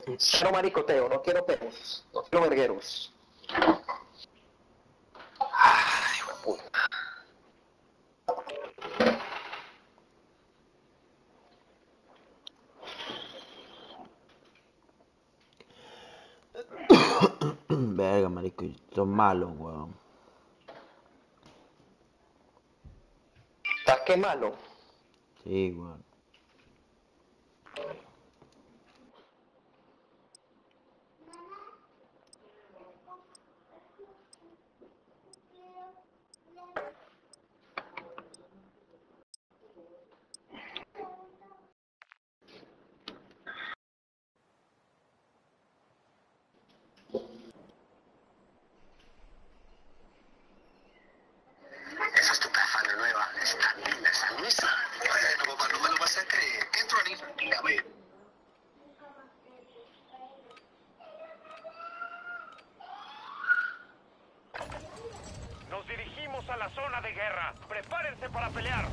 Cero maricoteo, no quiero peos, no quiero vergueros. Ay, hijo de puta. Verga, marico, son malos, weón. ¿Estás qué malo? Sí, weón. Esa estupefana nueva está linda, esa Luisa. Bueno, papá, no me lo vas a creer. Entro ahí, a ver. Nos dirigimos a la zona de guerra. Prepárense para pelear.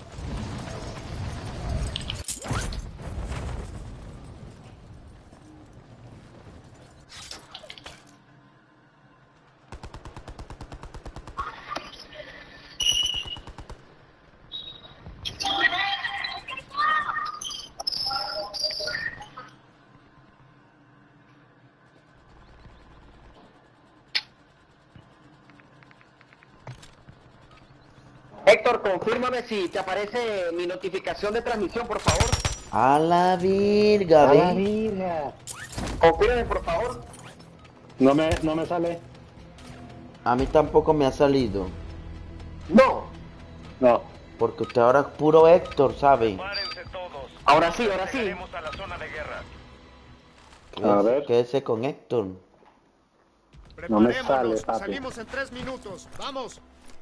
Héctor, confírmame si te aparece mi notificación de transmisión, por favor. A la virga, ¡A la ve. virga! Confírmame, por favor. No me sale. A mí tampoco me ha salido. No. No. Porque usted ahora es puro Héctor, ¿sabe? Prepárense todos. Ahora sí, ahora sí. Llegaremos a la zona de guerra. A ver. Quédese con Héctor. No me sale, papi. Salimos en 3 minutos. ¡Vamos!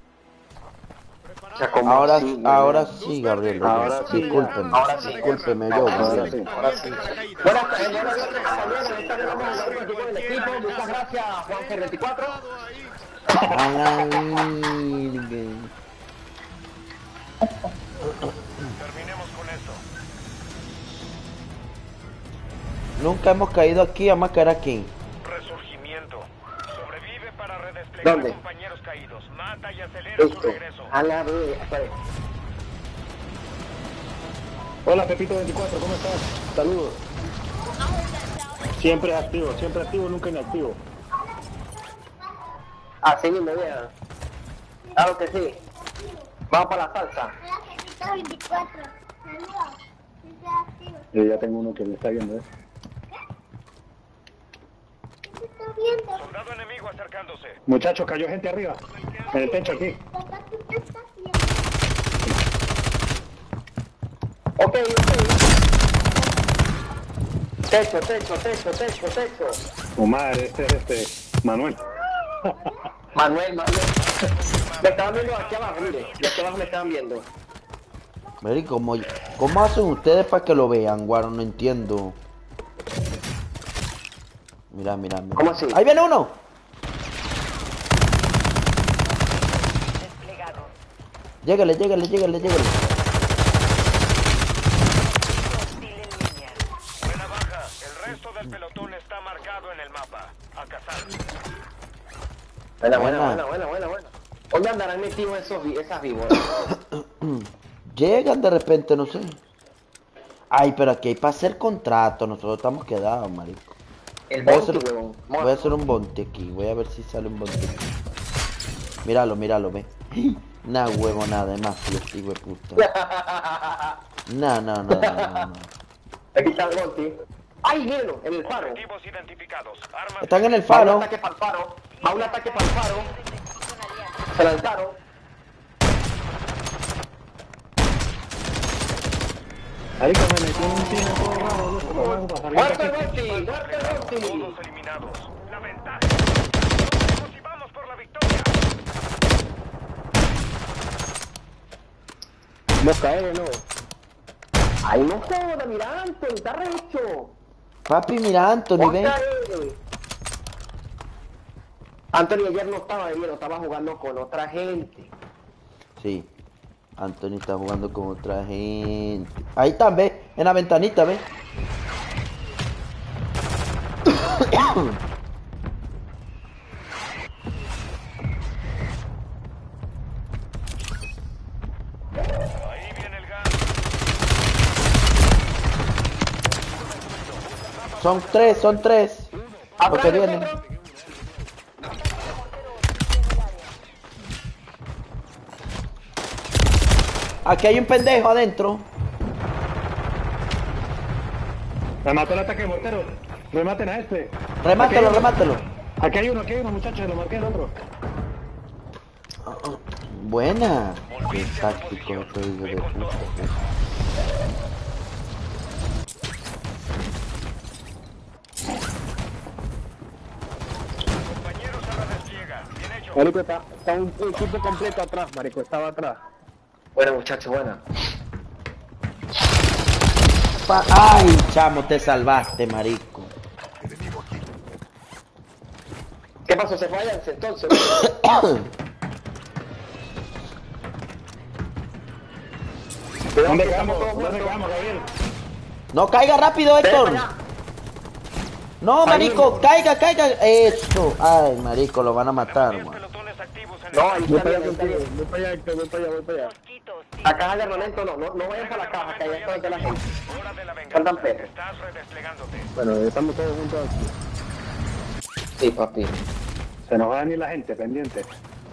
O sea, ¿cómo Ahora, así, ahora Gabriel? sí, Gabriel. Ahora sí, Discúlpeme. ahora sí. Discúlpeme yo, Ahora Gabriel. sí. Ahora sí. Buenas tardes, buenas noches, compañeros. Esta vez vamos a hablar un equipo del equipo. Muchas gracias, Juan G24. A la virga. Terminemos con esto. Nunca hemos caído aquí, vamos a caer aquí. Resurgimiento. Sobrevive para redesplegar ¿Dónde? a compañeros caídos. Mata y acelera su Listo. regreso. A la vez. Espera. Hola, Pepito 24, ¿cómo estás? Saludos. Siempre activo, nunca inactivo. Así mismo, vieja. Claro que sí. Vamos para la salsa. Yo ya tengo uno que me está viendo, ¿eh? Soldado enemigo acercándose. Muchachos, cayó gente arriba. En el techo aquí. Ok. Techo. Oh, madre, este es Manuel. Manuel. Me estaban viendo aquí abajo, mire. De aquí abajo me estaban viendo. Mary, ¿cómo hacen ustedes para que lo vean, guaro? No entiendo. Mira. ¿Cómo así? ¡Ahí viene uno! Desplegado. Llégale. Hostil en línea. Buena baja. El resto del pelotón está marcado en el mapa. A cazar. Buena. ¿Dónde andarán metidos esas víboras? Llegan de repente, no sé. Ay, pero aquí hay para hacer contrato. Nosotros estamos quedados, marico. El Voy a bounty, hacer, huevón. voy a hacer un bonte aquí. Voy a ver si sale un bonte aquí. Míralo, ve. Nah, huevo, nada más, este hijo de puta. No. Aquí está el bounty. ¡Ay, hielo! En el faro. Objetivos identificados. Armas. Están en el Va un faro. ataque para el faro. Va un ataque para el faro. Se lanzaron. Ahí como me metió un tiro todo raro, loco. ¡Muerto el bounty! Todos eliminados. La ventaja. Vamos y vamos por la victoria. Vos caes, ¿no? ¡Ay, no joda! Mira, Anthony, está recho. Papi, mira, Anthony, ven. Anthony ayer no estaba bebiendo, estaba jugando con otra gente. Sí. Anthony está jugando con otra gente. Ahí está, ve. En la ventanita, ve. Ahí viene el gas. Son tres. Lo que vienen. Aquí hay un pendejo adentro. Me mató el ataque de mortero. Rematen a este. Remátalo, Aquí remátalo. Aquí hay uno, muchachos. Lo marqué el otro. Buena. Qué táctico estoy de puta. Compañeros a la despliega. Bien hecho. Marico, está un equipo completo atrás, marico. Estaba atrás. Buena, muchacho, buena. Ay, chamo, te salvaste, marico. ¿Qué pasó? ¿Se fallan entonces? ¿Dónde quedamos, Gabriel? No caiga rápido, Héctor. No, marico, caiga. Eso. Ay, marico, lo van a matar, 10 man. pelotones activos en No, el ahí Voy está para bien, allá está bien. contigo. Voy para allá, Héctor. Voy para allá. La caja de armamento no vayan para la caja, que allá está donde la gente. Hora de la Faltan venganza. perros. Estás redesplegándote. Bueno, estamos todos juntos aquí. Sí, papi. Se nos va a venir la gente, pendiente.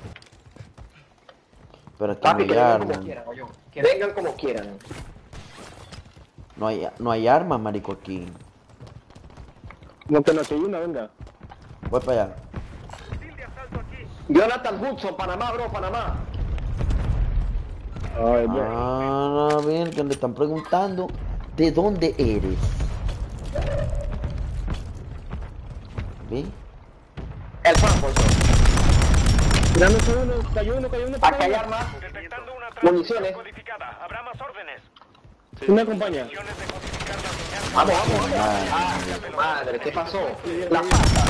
Pero es que Papi, no que hay vengan como armas. quieran, oye. Que vengan como quieran. No hay armas, marico, aquí. No te lo que una, venga. Voy para allá. Jonathan Hudson, Panamá, bro, Panamá. Ay, bueno. Ah, bien, que le están preguntando de dónde eres. ¿Ve? El Pampo, Tirándose uno, cayó uno. acá hay armas. Detectando una Municiones. transmisión codificada. Habrá más órdenes. Una compañía. Misiones de codificar la señal. Vamos. Ah, madre, ¿qué pasó? La pata.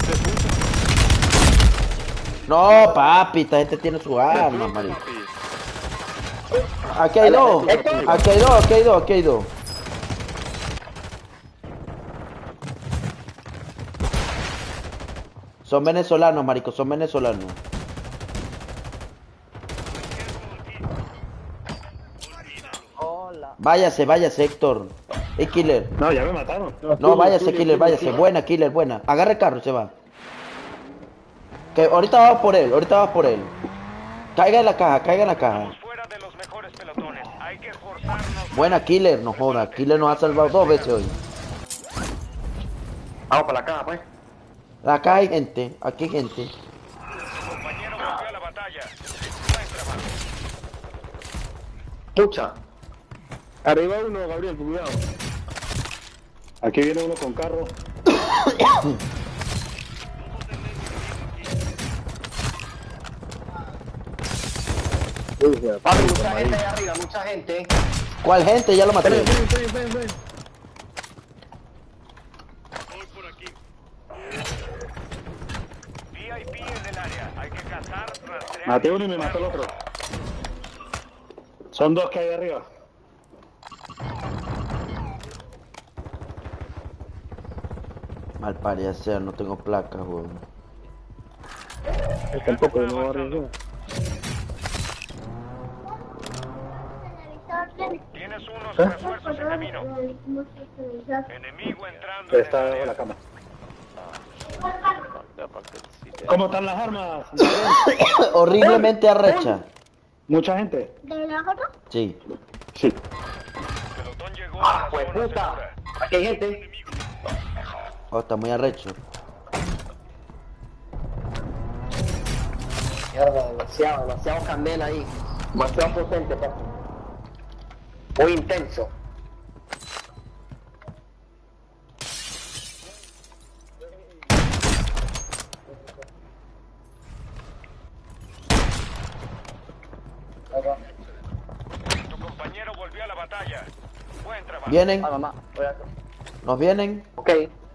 No, papi, esta gente tiene su arma, marico. Aquí hay dos. Aquí hay dos. Son venezolanos, marico, son venezolanos. Váyase, Héctor. Killer. No, ya me mataron. No, váyase, Killer, váyase. Buena, Killer, buena. Agarra el carro y se va. Que ahorita vas por él. Caiga en la caja. Estamos fuera de los mejores pelotones. Hay que esforzarnos. Buena, Killer, no joda. Killer nos ha salvado 2 veces hoy. Vamos para la caja, pues. Acá hay gente, aquí hay gente. Compañero volvió a la batalla. Buen trabajo. Pucha. Arriba uno, Gabriel, cuidado. Aquí viene uno con carro. Papi, mucha gente ahí arriba, mucha gente. ¿Cuál gente? Ya lo maté. Ven. VIP en el área. Hay que cazar, rastrear. Maté uno y me mató el otro. Son dos que hay arriba. Mal parecer, no tengo placas, weón. Tampoco, no va a arriesgar. Tienes unos refuerzos en camino. Enemigo entrando en el Está área. en la cama. ¿Cómo están las armas? Horriblemente arrecha. ¿Mucha gente? Sí. Sí. El pelotón llegó a la Pues zona puta. segura. Aquí hay gente. Oh, está muy arrecho. Mierda, demasiado candela ahí. Demasiado potente, papi. Muy intenso. Tu compañero volvió a la batalla. Buen trabajo. Vienen, Mamá, voy a... nos vienen. Ok.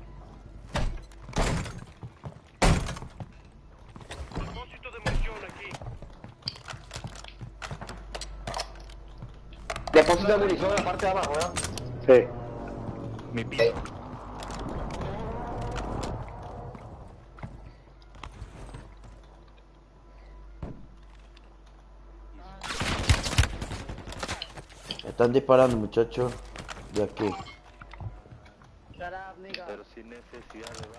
Depósito de munición aquí. Depósito de munición en la parte de abajo, ¿verdad? Sí. Están disparando, muchachos. De aquí. Pero sin necesidad de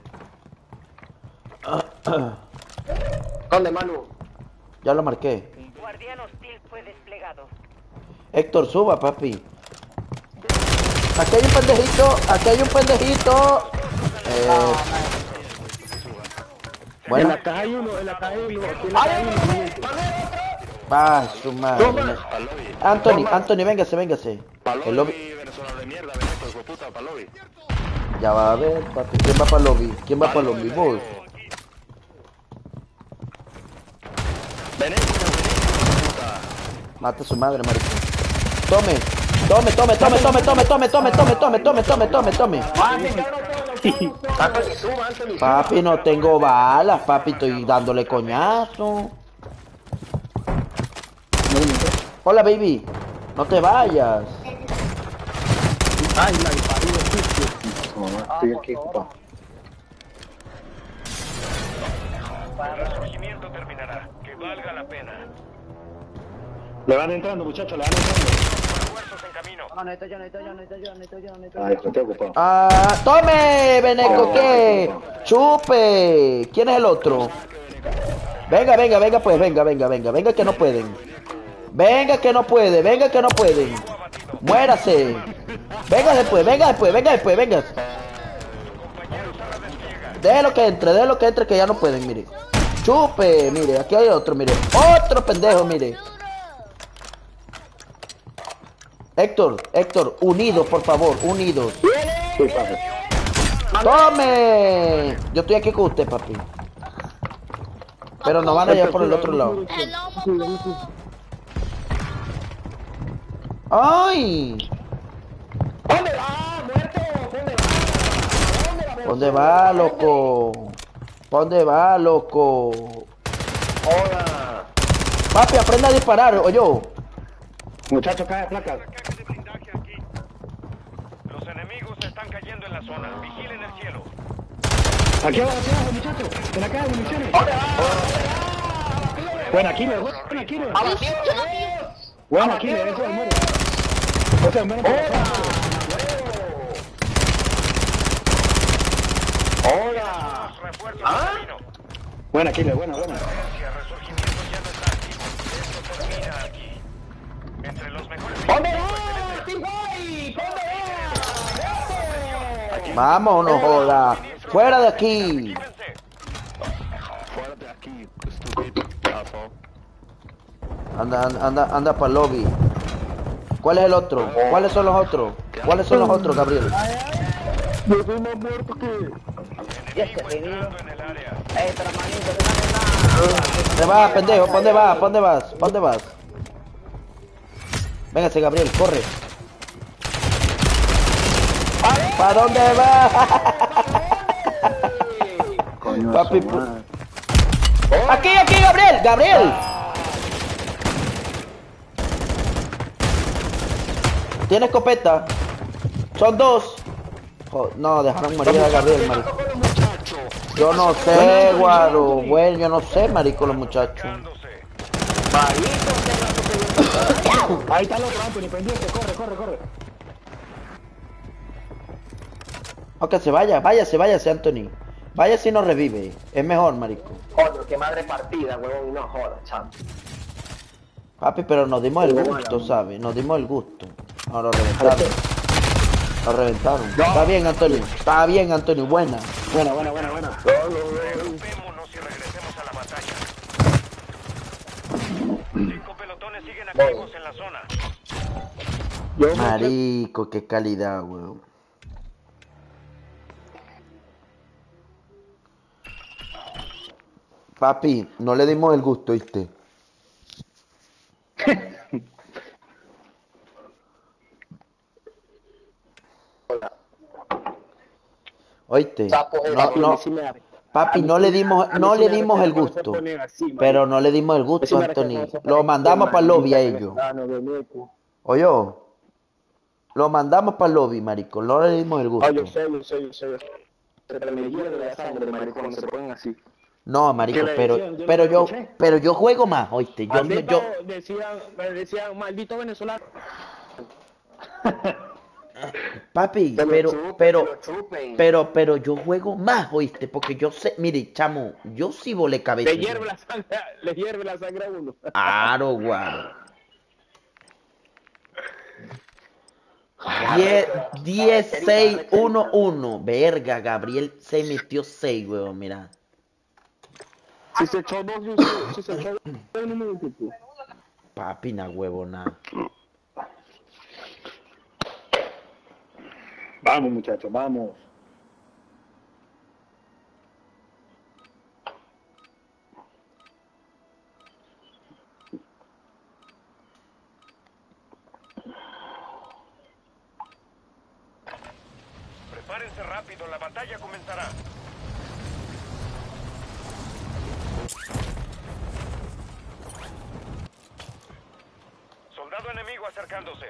¿Dónde, Manu? Ya lo marqué. Guardián hostil fue desplegado. Héctor, suba, papi. Aquí hay un pendejito. Aquí hay un pendejito. En Bueno. la caja hay uno, en la caja hay uno. Aquí en la caja hay uno. Ah, su madre. Anthony, véngase. El lobby. Venezolano de mierda, Veneco, hijo de puta, para lobby. Ya va a ver, papi. ¿Quién va para el lobby? ¿Quién va para el lobby? Vos. Veneco, puta. Mata a su madre, marico. Tome. Anthony, suba, Anthony. Papi, no tengo balas, papi. Estoy dándole coñazo. Hola, baby. No te vayas. Ay, la disparida, estoy aquí, papá. El resurgimiento terminará. Que valga la pena. Le van entrando, muchachos, le van entrando. Refuerzos en camino. Ay, estoy ocupado. Ah, tome, Beneco, ¿qué? Chupe. ¿Quién es el otro? Venga, pues, venga que no pueden. Venga que no pueden. Muérase. Venga después. Déjelo que entre, que ya no pueden, mire. Chupe, mire, aquí hay otro, mire. Otro pendejo, mire. Héctor, unidos, por favor, unidos. Sí, papi. ¡Tome! Yo estoy aquí con usted, papi. Pero nos van a llevar por el otro lado. ¡Ay! ¿Dónde va, muerto? ¿Dónde ¿Dónde va, loco? Hola. Papi, aprenda a disparar, o yo. Muchachos, cae de placas. Caja de blindaje aquí. Los enemigos están cayendo en la zona. Vigilen el cielo. Aquí abajo, muchachos. En la caja de municiones. Buena, Killer, buena, Killer. Buena, Killer, eso es muere. O sea, muere por la zona. Hola. Los refuerzos en camino. Buena, Killer, buena. El resurgimiento ya no está activo. Esto termina aquí. Entre los mejores. ¿Dónde va? ¡Sí voy! ¿Dónde va? Vamos, no joda. Fuera de aquí. Fuera de aquí, estúpido. Anda para el lobby. ¿Cuál es el otro? ¿Cuáles son los otros, Gabriel? Yo soy más muerto que... Entrando en el área. Pero manito, déjame ¿Dónde vas, pendejo? ¿Pa' dónde vas? Véngase, Gabriel, corre. ¿Para dónde vas? Coño, Papi, su madre. Aquí, Gabriel. ¿Tiene escopeta? Son dos. No, dejaron morir a Gabriel, marico. Yo no sé, guaro. Bueno, yo no sé, marico, los muchachos. Dándose. Ahí está el otro, Anthony, pendiente, corre. Ok, váyase, Anthony. Váyase y nos revive. Es mejor, marico. Coño, qué madre partida, huevón, no jodas, chaval. Papi, pero nos dimos el gusto, ¿sabes? Nos dimos el gusto. Ahora lo reventaron. Está bien, Anthony. Buena. Buena. Rompémonos y regresemos a la batalla. 5 pelotones siguen activos en la zona. Marico, qué calidad, weón. Papi, no le dimos el gusto, ¿viste? Oíste, papi, no le dimos el gusto, pero no le dimos el gusto, Anthony. Lo mandamos para el lobby a ellos. Oye, lo mandamos para el lobby, marico. No le dimos el gusto. Yo sé. Pero me hierve la sangre, marico, cuando se ponen así. No, marico, pero yo juego más, oíste. Me decían, maldito venezolano. Papi, pero yo juego más, ¿oíste? Porque yo sé, mire, chamo, yo sí volé cabeza. Le hierve la sangre a uno. Claro, guaro. 10, 6, 1, 1. Verga, Gabriel se metió 6, weón, mira. Si se echó dos, si se echó dos en un minutito. Papi, na huevona. Vamos, muchachos, vamos. Prepárense rápido, la batalla comenzará. Soldado enemigo acercándose.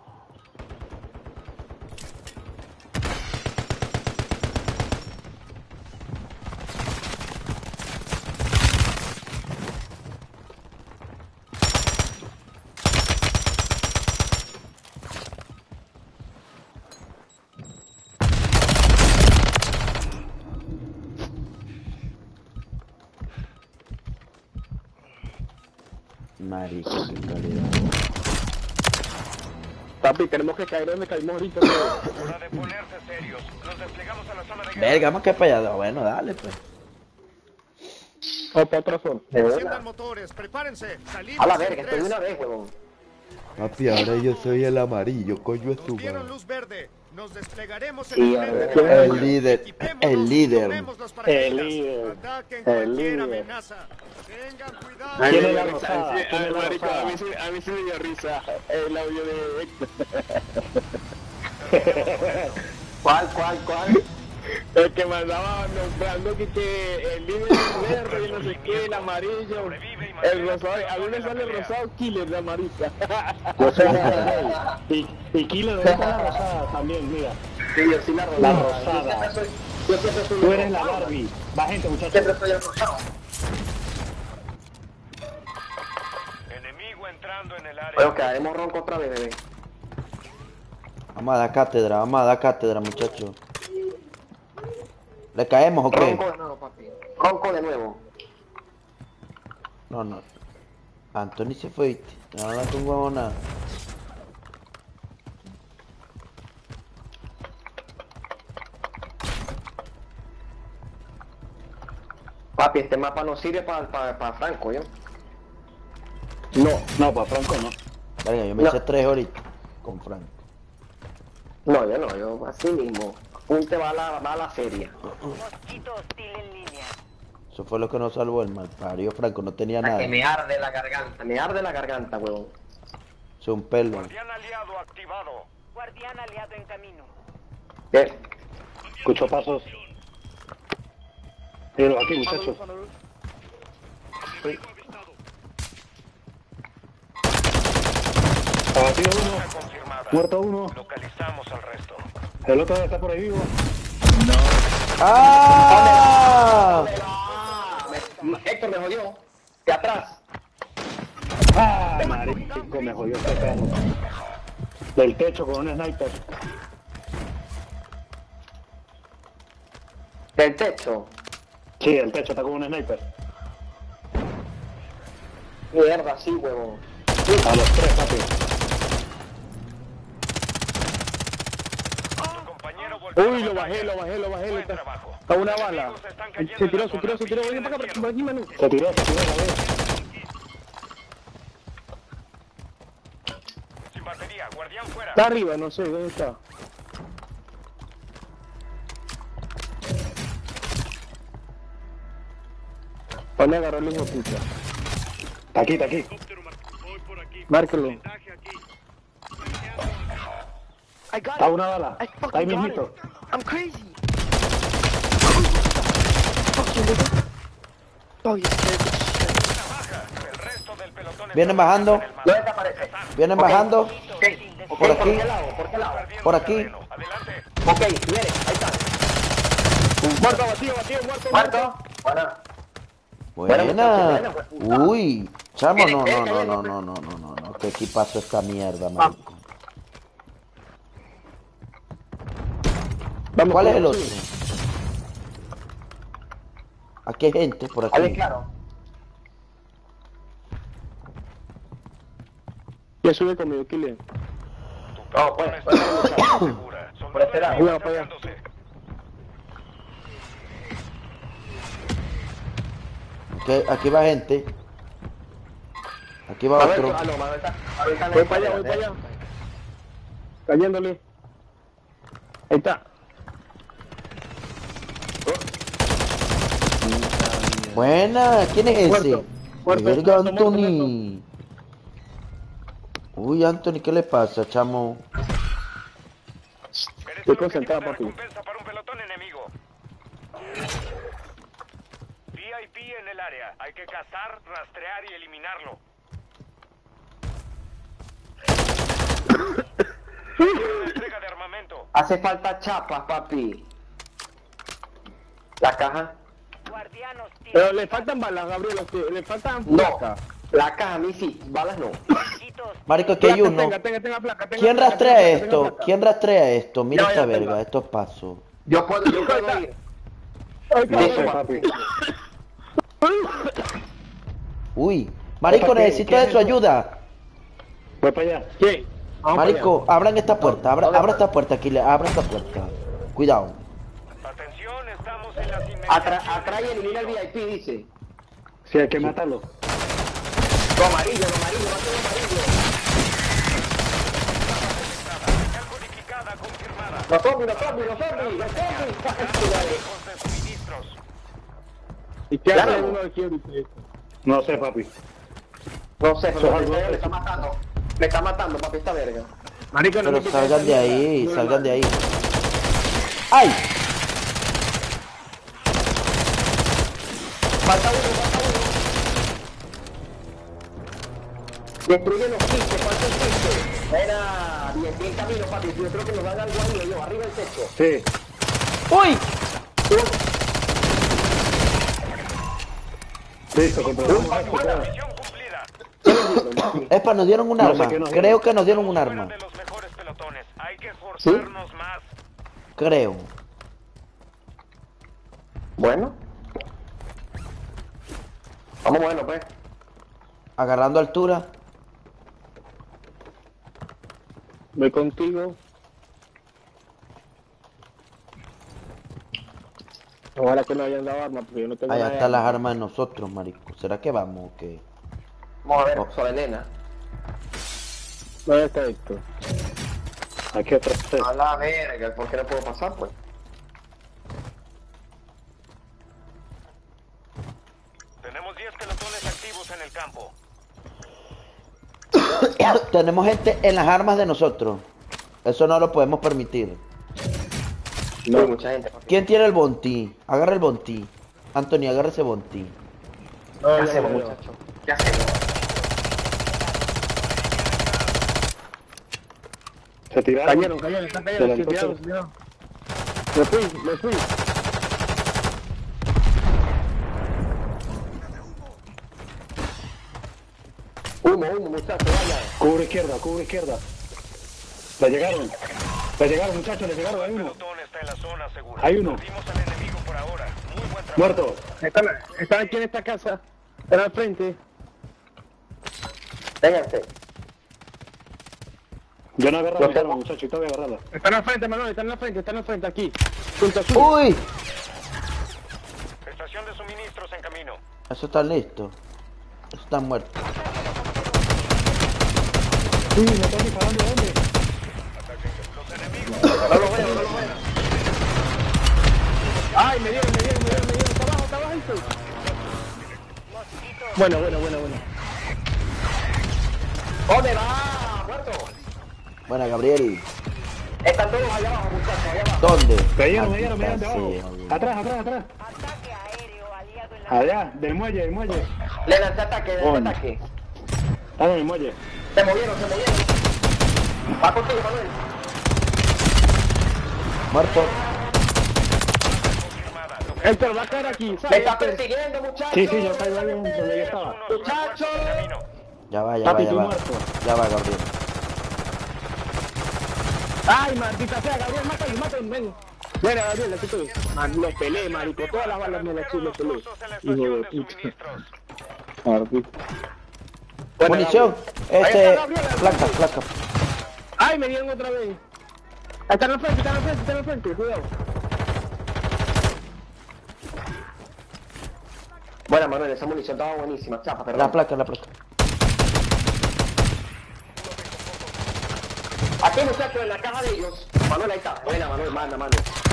Marico, qué calidad. Papi, tenemos que caer donde caímos ahorita. Hora de ponerse serios. Nos desplegamos a la zona de guerra. Verga, vamos que para allá. Bueno, dale, pues. O para otra zona. Enciendan motores, prepárense. Salimos A la en verga, estoy de 3. una vez, huevón. Papi, ahora yo soy el amarillo, coño es Nos tu dieron madre. luz verde. Nos desplegaremos Sí, en a el ver. frente de El batalla. líder, Equipémonos el y líder. tomemos los paracaídas. El líder. Ataquen El cualquier líder. amenaza. Tengan cuidado. ¿Quién es la rosada? ¿Quién es la rosada? A mí sí me dio risa el audio de Héctor. ¿Cuál? El que mandaba nombrando que el líder es verde y no sé qué, el amarillo, el rosado. A mí me sale el rosado Killer de amarilla. Yo soy y Killer, ¿dónde está la rosada también? Mira. Sí, yo sí la rosada. La rosada. Yo siempre soy Tú eres la Barbie. Va gente, muchachos. Siempre soy el rosado. Enemigo entrando en el área. Bueno, quedaremos ronco otra vez, bebé. Vamos a dar cátedra, muchachos. ¿Le caemos o qué? Ronco de nuevo, papi. Ronco de nuevo. No. Anthony se fue, ¿viste? No habla con huevo nada. Papi, este mapa no sirve para Franco, ¿yo? No, para Franco no. Verga, yo me eché 3 ahorita con Frank. No, yo así mismo. Apunte va a la feria. Mosquito hostil en línea. Eso fue lo que nos salvó el malparido Franco, no tenía nada. Que me arde la garganta, huevón. Es un pelo. Guardián aliado activado. Guardián aliado en camino. ¿Qué? Escucho pasos. Pero aquí, muchachos. Abatido uno. Confirmada. Muerto uno. Localizamos al resto. El otro está por ahí vivo. ¡Ah! Héctor me jodió. De atrás. ¡Ah, marico! Me jodió este perro. Del techo con un sniper. Del techo. Sí, el techo está con un sniper. Mierda, sí, huevón. A los 3, papi. Su compañero volvió Uy, a la lo bajé. Buen trabajo. A una bala. Enemigos están cayendo Se en tiró. la zona. Ven para acá, Vigilen por el aquí, Manu. Se tiró, la vez. Sin batería, guardián fuera. Está arriba, no sé, ¿dónde está? ¿Dónde agarró el hijo de puta? Está aquí. Márquelo. Está una bala. Está ahí mismito. I'm crazy. El resto del pelotón Vienen está bajando. en el mapa. No desaparece. Vienen bajando. Por aquí. ¿Por qué lado? Por aquí. Terreno. Adelante. Ok, viene, ahí está. Muerto, batido, muerto. Buena. Buena. Uy. Chamo, no. ¿Qué equipazo esta mierda, marico? Vamos, ¿Cuál es el vamos, otro? sube. Aquí hay gente, por Dale, aquí. claro. Ya sube conmigo, Kilian. No, pues, Segura. por este lado. Cuidado para allá. Acercándose. Aquí va gente. Aquí va otro. Ah, no, Manuel está Voy para allá, voy para allá. Cayéndole. Ahí está. Buena, ¿quién es ese? Muerto. Muerto, Verga, muerto, Anthony. Uy, Anthony, ¿qué le pasa, chamo? Estoy concentrado, papi. Recompensa para un pelotón enemigo. VIP en el área. Hay que cazar, rastrear y eliminarlo. Una entrega de armamento. Hace falta chapas, papi. La caja. Guardianos Pero le faltan balas, Gabriel. Le faltan No. placas. La caja a mí sí, balas no. Mosquitos. Marico, aquí hay Placas, uno. tenga placa. ¿Quién rastrea esto? ¿Quién rastrea esto? Mira Ya, esta ya, verga, tengo. estos pasos. Yo puedo ir. No sé, papi. Uy, marico, Papi, necesito ¿qué de es su eso? ayuda. Voy para allá. ¿Qué? Vamos Marico, abran esta puerta, abra esta puerta, aquí, abra esta puerta. Cuidado. Atención, estamos en las inmediaciones. Atrás y elimina el VIP, dice. para allá. Sí, hay que matarlo. Lo amarillo, mate lo amarillo. Señal codificada confirmada. Los zombies. Lejos de suministros. ¿Y qué Claro. hace uno aquí ahorita? No sé, papi. No sé, Eso pero es algo- me está matando. Me está matando, papi, esta verga. Marico, no Pero me quites salgan esa de mierda. ahí, No, salgan de ahí. ¡Ay! Falta uno. Destruye los quistes, falta el quiste. Era bien camino, papi. Yo creo que nos dan algo ahí, yo, arriba del techo. Sí. ¡Uy! Listo, comprobamos esto. Misión cumplida. Epa, nos dieron un No sé arma. qué nos Creo que nos dieron un Fuera arma. de los mejores pelotones. Hay que esforzarnos más. Creo. Bueno. Vamos bueno, pues. Agarrando altura. Voy contigo. Ojalá que no hayan dado armas, porque yo no tengo Allá nada de están las armas. armas de nosotros, marico. ¿Será que vamos o qué? Vamos a ver, Oh. Sor Elena. ¿Dónde está esto? Aquí otra vez. A la verga, ¿por qué no puedo pasar, pues? Tenemos 10 pelotones activos en el campo. Tenemos gente en las armas de nosotros. Eso no lo podemos permitir. No, mucha gente, papi. ¿Quién tiene el Bonti? Agarra el Bonti. Anthony, agarra ese Bonti. No, ¿Qué ya hacemos, no, muchachos? ¿Qué hacemos? Se tiraron. Cayeron, están Se cayendo, lanzó cuidado. todo. Me fui. Humo, muchachos, vaya. Cubre izquierda. Le llegaron, muchachos, le llegaron. Hay El uno. pelotón está en la zona segura. Hay uno. Perdimos al enemigo por ahora. Muy buen trabajo. Muerto. Están aquí en esta casa. Están al frente. Vénganse. Yo no agarré Yo la tengo. arma, muchachos, y te voy a agarrarla. Están al frente, Manuel. Están al frente, aquí. Junto a su. ¡Uy! Estación de suministros en camino. Eso está listo. Eso está muerto. Uy, me están disparando, ¿de dónde? Los enemigos. No lo veo. Ay, me dieron. Está abajo esto. Bueno. ¿Dónde va? Muerto. Buena, Gabriel. Están todos allá abajo, muchachos, allá abajo. ¿Dónde? Me dieron de Maldita abajo. sea, Atrás. Ataque aéreo aliado en la Allá, del muelle. Le lancé ataque, ataque. Están en el muelle. Se movieron. Va contigo, Manuel. Muerto. Confirmada. Héctor, va a caer aquí. Me ¿sabes? está persiguiendo, muchachos. Sí, yo caigo ahí donde yo estaba. Muchachos. Ya va. Papi, tú muerto. Ya va, Gabriel. Ay, maldita sea, Gabriel, mátalo, ven. Mira, Gabriel, aquí estoy. Lo peleé, marico. Todas las balas me las peleé. Hijo de puta. Munición. Placa. Ay, me dieron otra vez. Está en el frente, cuidado. Bueno, Manuel, esa munición estaba buenísima, chapa, perdón. La placa. Aquí, muchachos, en la caja de ellos. Manuel, ahí está. Buena, Manuel, manda. El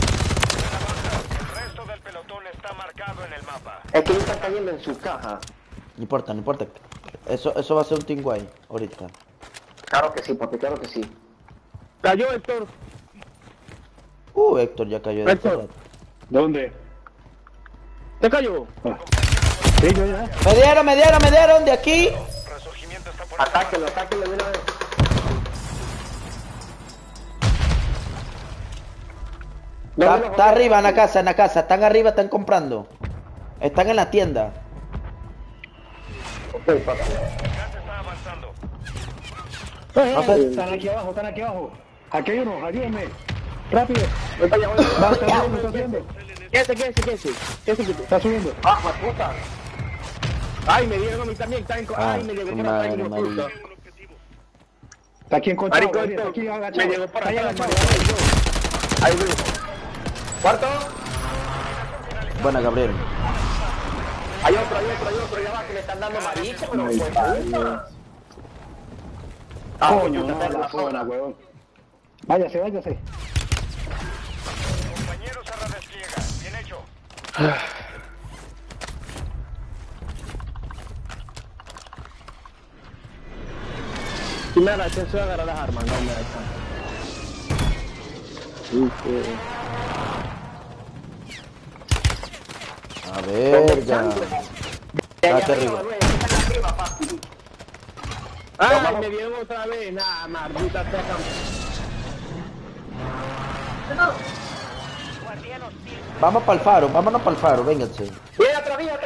resto del pelotón está marcado en el mapa. Es que ellos están cayendo en su caja. No importa. Eso va a ser un team guay ahorita. Claro que sí, papi, claro que sí. Cayó Héctor. Héctor ya cayó de Héctor. hace rato. ¿Dónde? ¿Te cayó? Sí, yo ya. Me dieron de aquí. Resurgimiento está por Atáquenlo de una vez. Está arriba en la casa. Están arriba, están comprando. Están en la tienda. Ok, papi. El gas está avanzando. No sé. Están aquí abajo. Aquí hay uno, ayúdenme. Rápido. Voy para allá, Está subiendo. Quédese. Está subiendo. ¡Ah, puta! Ay, me dieron a mí también. Ay, me llegó por acá, madre, hijo de marico. puta. Está aquí encontrado. Marico, Está aquí agachado. me llegó por acá, Está ahí agachado. Ahí voy. ¿Cuarto? Buena, Gabriel. Hay otro, ya va, que le están dando maricha, pero pues, puta. Coño, puta, no, está en la la zona, zona. huevón. Váyase. Compañeros a la despliega. Bien hecho. Si me da la chance de agarrar las armas, no me da chance. A ver, ya. Está arriba. Ay, me dieron otra vez. Nah, maldita sea. Guardián hostil. Vámonos para el faro, vénganse. Mira, atrás mío.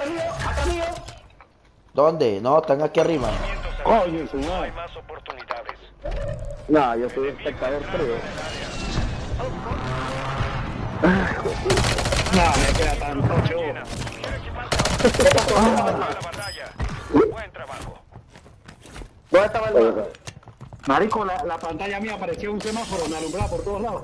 ¿Dónde? No, están aquí arriba. Coño, su No hay madre. más oportunidades. No, yo soy espectador, creo. No, me queda tan tocho. Quiero equiparse ahora. La batalla. Buen trabajo. ¿Dónde estaba el mapa? Marico, la pantalla mía parecía un semáforo, me alumbraba por todos lados.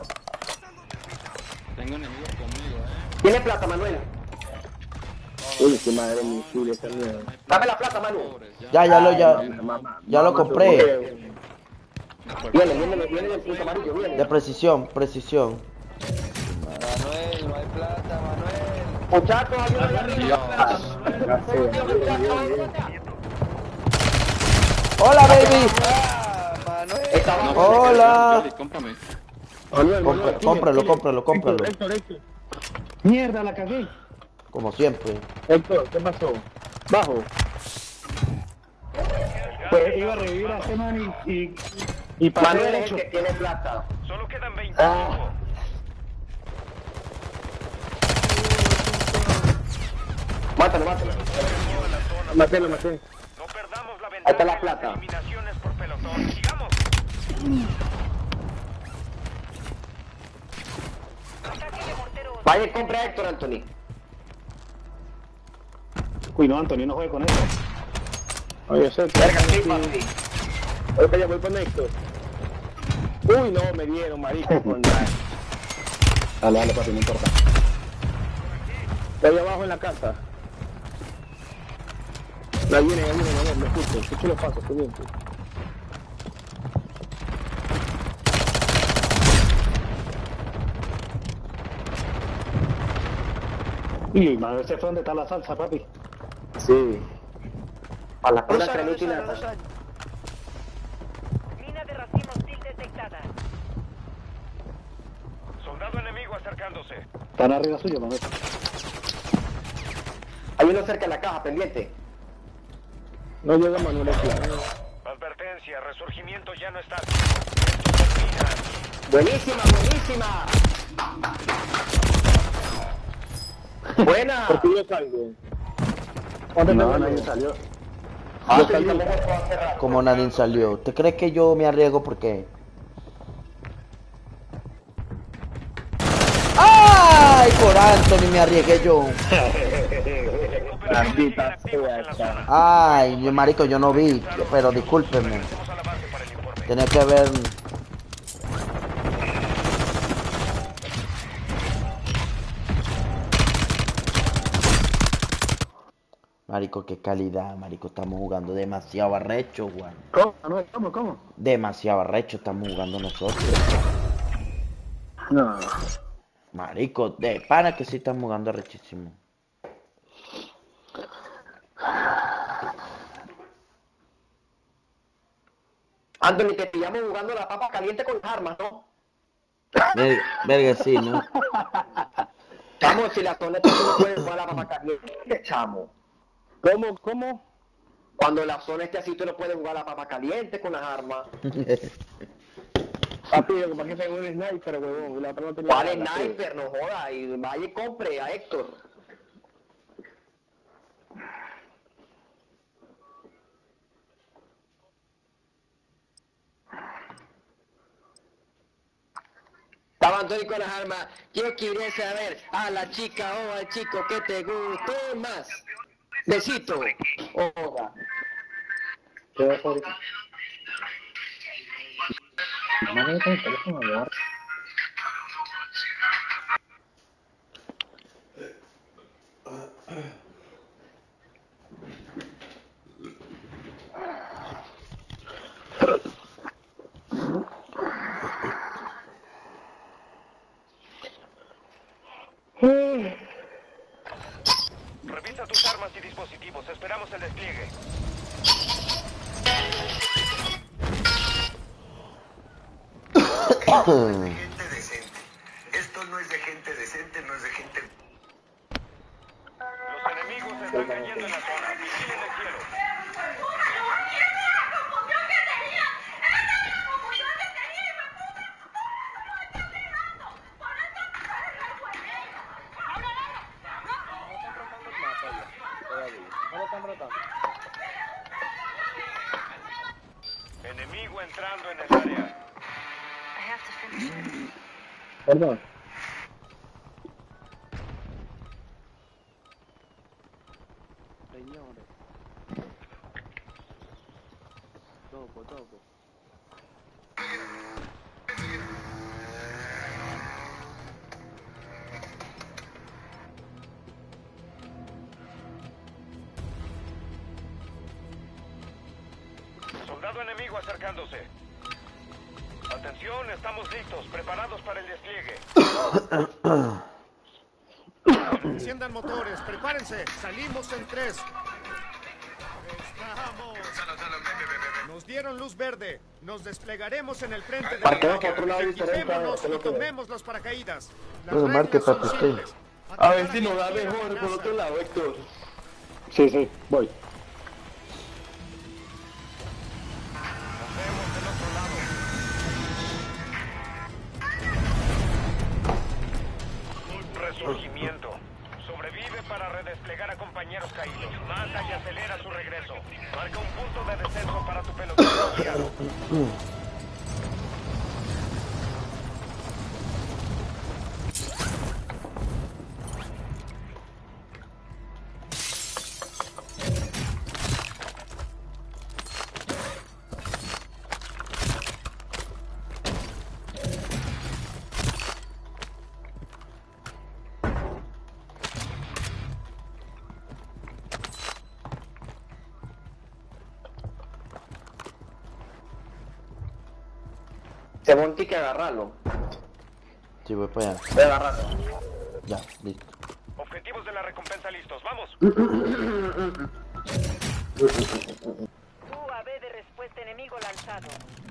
Tiene plata, Manuel. Uy, qué madre mi chile esa mierda. Dame la plata, Manu. Ya lo compré. Viene del punto amarillo, viene. De precisión. Manuel, no hay plata, Manuel. Muchachos, ayúdame arriba. Hola, baby. Manuel. Hola. Manuel, Cómpralo. Héctor. Mierda, la cagué. Como siempre. Héctor, ¿qué pasó? Bajo. Pues iba a revivir a este man y pasé Manuel es el derecho. que tiene plata. Solo quedan 25. Mátalo. Maté. No perdamos la ventaja. Ahí está la en plata. las eliminaciones por pelotón. Sigamos. Ataque de mortero hostil. Vaya, compra a Héctor, Anthony. Uy, no, Antonio, no juegue con eso. Oye, sé que... Verga, sí, papi. Voy para allá, voy con Héctor. Uy, no, me dieron, marico. Con la... Dale, papi, no importa. Está ahí abajo en la casa. Ahí viene, Manuel, me escucho los pasos, estoy bien. Uy, madre, ese fue donde está la salsa, papi. Sí. A la cola cremita y nata. Mina de racimo hostil detectada. Soldado enemigo acercándose. Están arriba suyo, Manuel. Hay uno cerca de la caja, pendiente. No llega Manuel aquí. Advertencia, resurgimiento ya no está. Esto termina aquí. Buenísima. Buena. ¿Por qué yo salgo? No, nadie salió. Yo salí tampoco hace rato. Como nadie salió. ¿Usted cree que yo me arriesgo porque? ¡Ah! Anthony, me arriesgué yo. Maldita sea. Ay, marico, yo no vi, pero discúlpenme. Tenía que ver. Marico, qué calidad, marico, estamos jugando demasiado arrecho, güey. ¿Cómo? Demasiado arrecho estamos jugando nosotros. No. Marico, de pana que sí estamos jugando arrechísimo. Anthony, te pillamos jugando la papa caliente con las armas, ¿no? Verga, sí, ¿no? Chamo, si la zona tú no puedes jugar la papa caliente, chamo. ¿Cómo? Cuando la zona esté así, tú no puedes jugar la papa caliente con las armas. Papi, lo que pasa es que tengo un sniper, huevón. La otra no tenía ¿Cuál nada, sniper? No joda. Y vaya y compre a Héctor. Estaba Antonio con las armas. Yo quería saber a la chica o al chico que te guste más. Besito. Hola. ¿Qué vas a hacer? Mami, con el teléfono, amor. Revisa tus armas y dispositivos. Esperamos el despliegue. Gente decente. Esto no es de gente decente, no es de gente... Los enemigos están cayendo en la zona. Vigilen el cielo. Enemigo entrando en el área. Perdón. Señores. Topo. Soldado enemigo acercándose. Atención, estamos listos, preparados para el despliegue. Enciendan motores, prepárense. Salimos en 3. Estamos. Nos dieron luz verde. Nos desplegaremos en el frente de Marquemos otro lado diferente. Equipémonos y tomemos los paracaídas. Las Bueno, marque, reglas son papi, simples. A ver si nos da mejor por otro lado, Héctor. Sí, voy. Nos vemos del otro lado. Resurgimiento. Sobrevive para redesplegar a compañeros caídos. Mata y acelera su regreso. Marca un punto de descenso para tu pelotón aliado. Se monte que agarrarlo. Sí, voy para allá. Voy a agarrarlo. Ya, listo. Objetivos de la recompensa listos. ¡Vamos! UAV de respuesta enemigo lanzado.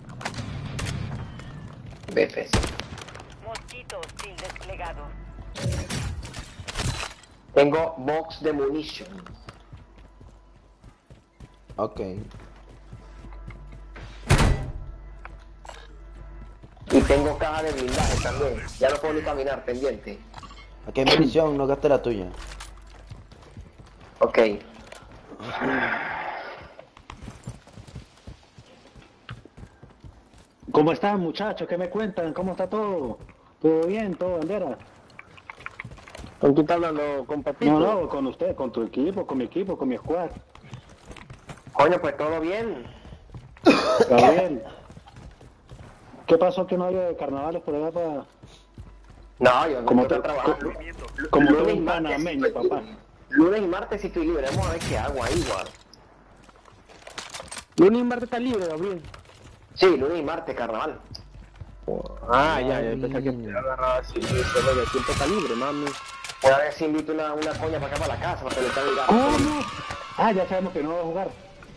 Befes. Mosquito hostil desplegado. Tengo box de munition. Ok. Y tengo caja de blindaje también. Ya no puedo ni caminar, pendiente. Aquí hay munición, no gaste la tuya. Ok. ¿Cómo están, muchachos? ¿Qué me cuentan? ¿Cómo está todo? ¿Todo bien? ¿Todo bandera? ¿Con quién está hablando? ¿Con Papito? No, con usted, con tu equipo, con mi squad. Coño, pues todo bien. Está bien. ¿Qué pasó que no había carnavales por allá para...? No, yo no estoy trabajando. Como todo un panameño, papá. Lunes y martes sí estoy libre. Vamos a ver qué hago ahí, igual. ¿Lunes y martes está libre, Gabriel? Sí, lunes y martes, carnaval. Ya, empecé que te agarraba así. Solo de tiempo está libre, mami. Voy a ver si invito una coña para acá, para la casa, para que le está mirando. ¿Cómo? Ya sabemos que no va a jugar.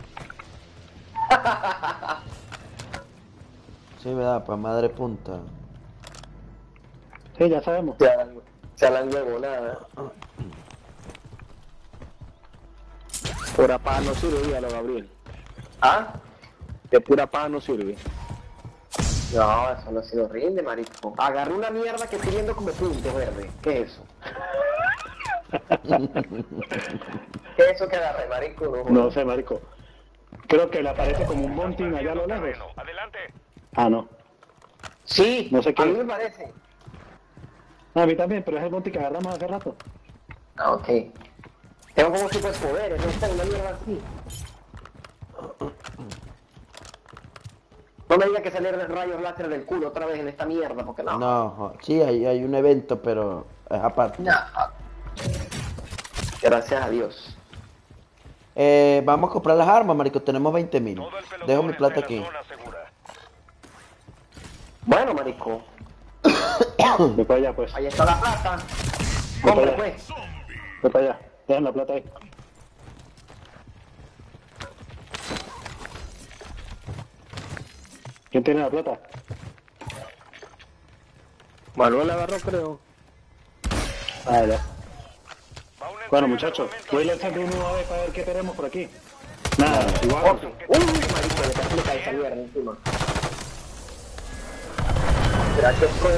Sí, ¿verdad? Para madre punta. Sí, ya sabemos. Se hablan luego, nada. Pura paja no sirve, dígalo, Gabriel. ¿Ah? Que pura paja no sirve. No, eso no ha sido rinde, marico. Agarré una mierda que estoy viendo como punto verde. ¿Qué es eso? ¿Qué es eso que agarré, marico? No sé, marico. Creo que le aparece como un montín allá a lo lejos. Adelante. No. Sí, no sé qué. A mí me parece. A mí también, pero es el montín que agarramos hace rato. Ok. Tengo como superpoderes, no está una mierda así. No me diga que salieron rayos láser del culo otra vez en esta mierda, porque no. No, sí, hay un evento, pero es aparte. No. Gracias a Dios. Vamos a comprar las armas, marico. Tenemos 20.000. Dejo mi plata aquí. Bueno, marico. Voy para allá, pues. Ahí está la plata. Compre, pues. Voy para allá. Dejan la plata ahí. ¿Quién tiene la plata? Manuel agarró, creo. Ya. Bueno, muchachos, voy lanzando un UAV para ver qué tenemos por aquí. Nada, igual. Marico, le cae esa mierda encima. Gracias por...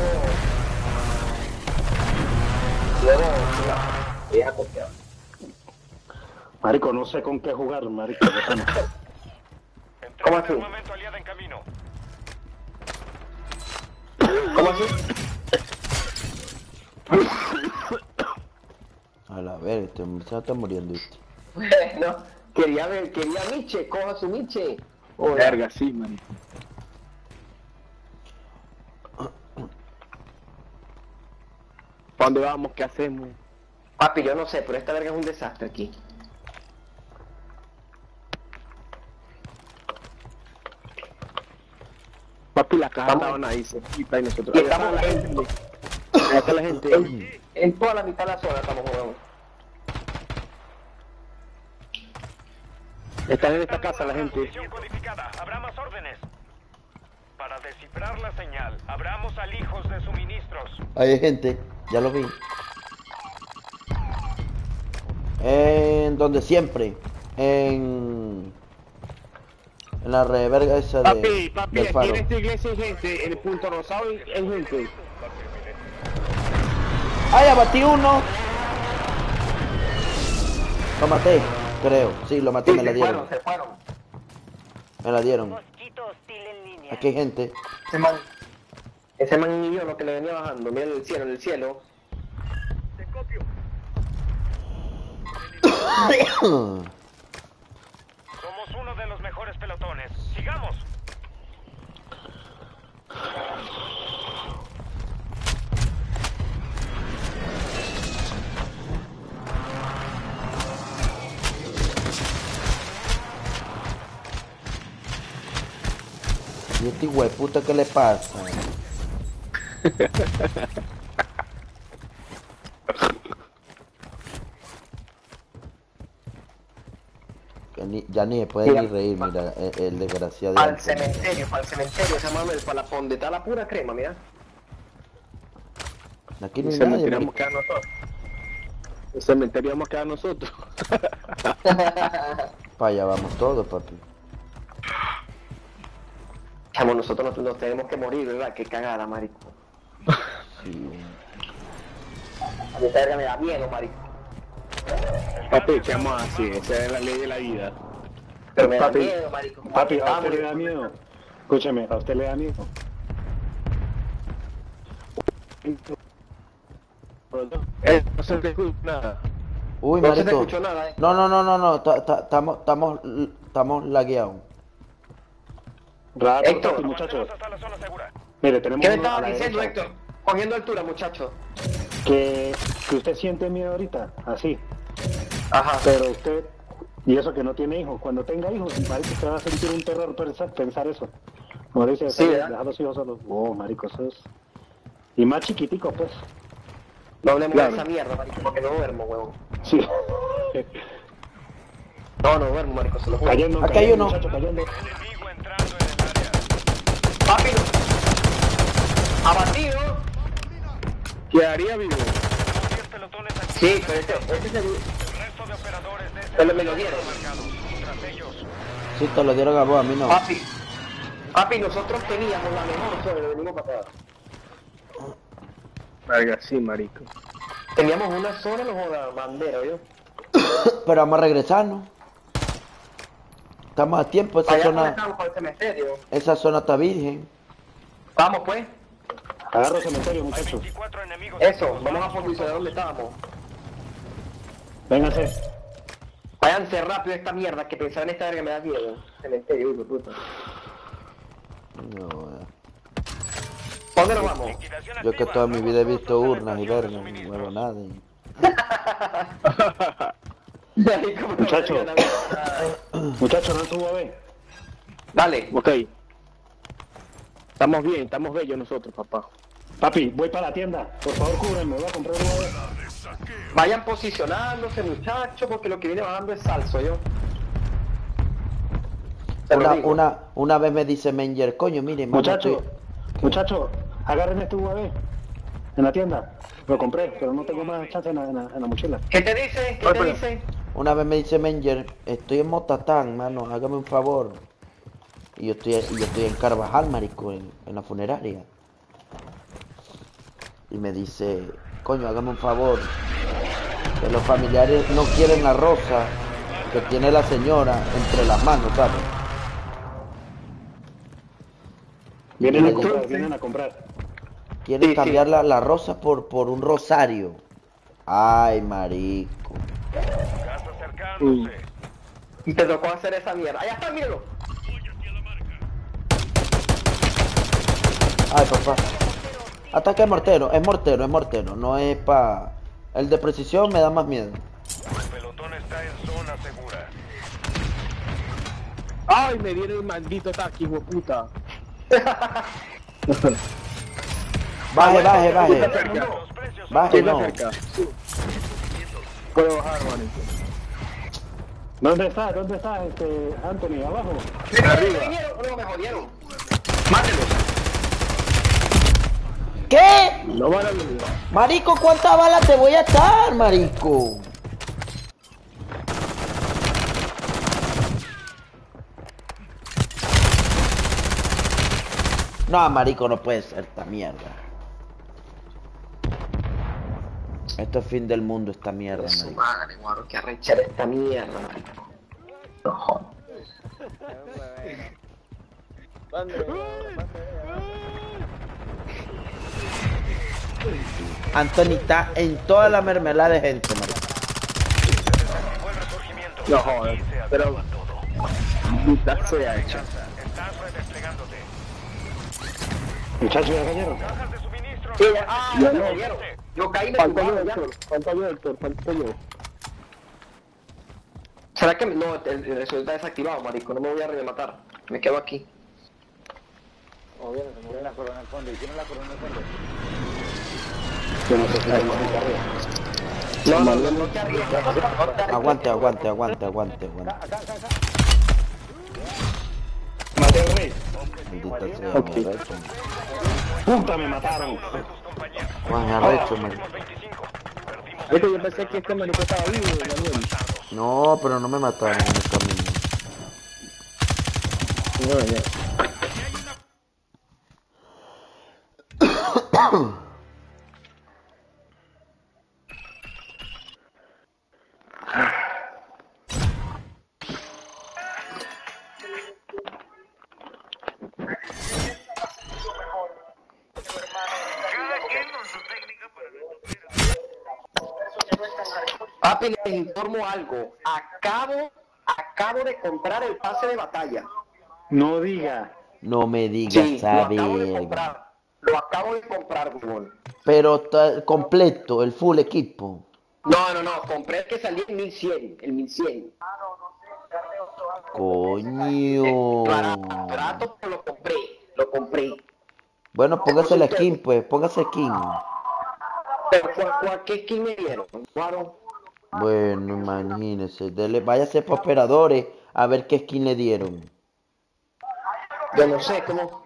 Luego, deja confiar. Marico, no sé con qué jugar, marico. ¿Cómo así? ¿Cómo así? A la ver, este muchacho está muriendo, ¿viste? No, quería Miche, coja su Miche. Verga, sí, marico. ¿Cuándo vamos? ¿Qué hacemos? Papi, yo no sé, pero esta verga es un desastre aquí. Papi, la caja estaban ahí, se quita y nosotros... Y estamos la gente. Ahí está la gente. En toda la mitad de la zona estamos jugando. Están en esta casa la gente. Habrá más órdenes. Para descifrar la señal, abramos alijos de suministros. Ahí hay gente, ya lo vi. En donde siempre. En la reverga esa de... Papi, aquí en esta iglesia hay gente. En el punto rosado hay gente. ¡Ay, abatí uno! Lo maté, creo. Sí, lo maté, Sí, me la dieron. se fueron. Me la dieron. Mosquito hostil en línea. Aquí hay gente. Ese man inhibió lo que le venía bajando. Mira el cielo. Te copio. Somos uno de los mejores pelotones. Sigamos. ¿Y este hueputa qué le pasa? Ya ni se puede ni reír, mira, el desgraciado. Para el cementerio, esa Manuel, para la donde está la pura crema, mira. Aquí no hay El nadie, cementerio marico. vamos a quedar nosotros. El cementerio vamos a quedar nosotros. Para allá vamos todos, papi. Chamo, nosotros nos tenemos que morir, ¿verdad? Qué cagada, marico. Sí. A mí esta verga me da miedo, marico. Papi, quedamos así, esa es la ley de la vida. Pero me da Papi, miedo, marico. Papi, ¿a usted le da miedo? Escúcheme, ¿a usted le da miedo? No se te escucha nada. Uy, No se te marico. escuchó nada, No. Estamos lagueados. Rápido, Héctor. muchachos. Mire, tenemos ¿Qué me uno a estabas la diciendo, derecha. Héctor? Cogiendo altura, muchacho. Que usted siente miedo ahorita, así. Ajá. Pero usted, y eso que no tiene hijos, cuando tenga hijos, marico, usted va a sentir un terror pensar eso. Como dice, Sí, ¿verdad? dejar los hijos solos. Oh, marico, eso es... Y más chiquiticos, pues. No hablemos Claro. de esa mierda, marico, porque no duermo, huevón. Sí. No duermo, marico, se lo juro. Cayendo, Acá hay uno. muchacho, cayendo. Enemigo entrando en el área. Papi, abatido. Quedaría vivo. 10 pelotones activos. Sí, pero este es el... El resto de operadores de este Pero me lo dieron. marcados. Tras ellos. Sí, te lo dieron a vos, a mí no. Papi, nosotros teníamos la mejor zona, le venimos para atrás. Verga, sí, marico. Teníamos una zona, no joda, bandera, ¿yo? Pero vamos a regresarnos. Estamos a tiempo, Allá estamos para el cementerio. esa zona está virgen. Vamos, pues. Agarro el cementerio, muchachos. 24 enemigos. Eso, vamos a posicionar donde estábamos. Vénganse. Váyanse rápido a esta mierda, que pensaba en esta verga me da miedo. Cementerio, hijo de puta. No, ¿Dónde nos vamos? yo que toda mi vida he visto urnas y vergas, no muevo nada. Muchacho. Muchachos, no subo a ver. Dale. Ok. Estamos bien, estamos bellos nosotros, papá. Papi, voy para la tienda. Por favor, cúbrenme, voy a comprar un UAV. Vayan posicionándose, muchachos, porque lo que viene bajando es salso, yo. Se lo digo. Una vez me dice Menger, coño, mire, mano, Muchacho, agarren este UAV. En la tienda. Lo compré, pero no tengo más chance en la mochila. ¿Qué te dice? ¿Qué te dice? Una vez me dice Menger, estoy en Motatán, mano, hágame un favor. Y yo estoy en Carvajal, marico, en la funeraria. Y me dice, coño, hágame un favor. Que los familiares no quieren la rosa que tiene la señora entre las manos, ¿sabes? Vienen a comprar. Quieren cambiar la rosa por un rosario. Ay, marico. Gas acercándose. Y te tocó hacer esa mierda. Allá está, míralo. Ay, papá. Ataque mortero, es mortero. No es pa... El de precisión me da más miedo. El pelotón está en zona segura. Ay, me dieron el maldito ataque, hijo de puta. Baje. Los precios No. Puedo bajar, manito. ¿Dónde está, Anthony? ¿Abajo? Arriba. No, me jodieron. Mátenlos. ¿Qué? No van a venir. Marico, ¿cuántas balas te voy a echar, marico? No, marico, no puede ser esta mierda. Esto es fin del mundo, esta mierda, Su marico. madre, guarro, que arrechar esta mierda, marico. No jodas. Anthony está en toda la mermelada de gente, marico. No jodas, pero... Puta sea hecha. Estás redesplegándote. Muchachos, ya cayeron. Cajas de suministro. Sí, ya me jodieron. Yo caí, me ¿Cuánto tumbaron yo, ya. Héctor? ¿Cuánto yo? ¿Será que no? El resultado está desactivado, marico. No me voy a rematar. Me quedo aquí. O bien, se murió la corona al fondo. ¿Y tiene la corona al fondo? Yo no sé si hay más arriba. No te arriesgues. No te arriesgues. Aguante. Acá. Maté al rey. Maldita sea, Ok. me arrecho. Puta, me mataron. Me arrecho, marico. Es que yo pensé que este manito estaba vivo, Daniel. No, pero no me mataron en el camino. No, ya. Cada quien con su técnica para resolver. Papi, les informo algo. Acabo de comprar el pase de batalla. No diga. No me digas, Sí, saber. Lo acabo de comprar, huevón. Pero completo, el full equipo. No, compré el que salió en 1100, el 1100. Coño. Barato, pero lo compré. Bueno, póngase la skin, pues, póngase skin. Pero ¿qué skin me dieron? Claro. Bueno, imagínese, váyase para operadores a ver qué skin le dieron. Yo no sé cómo.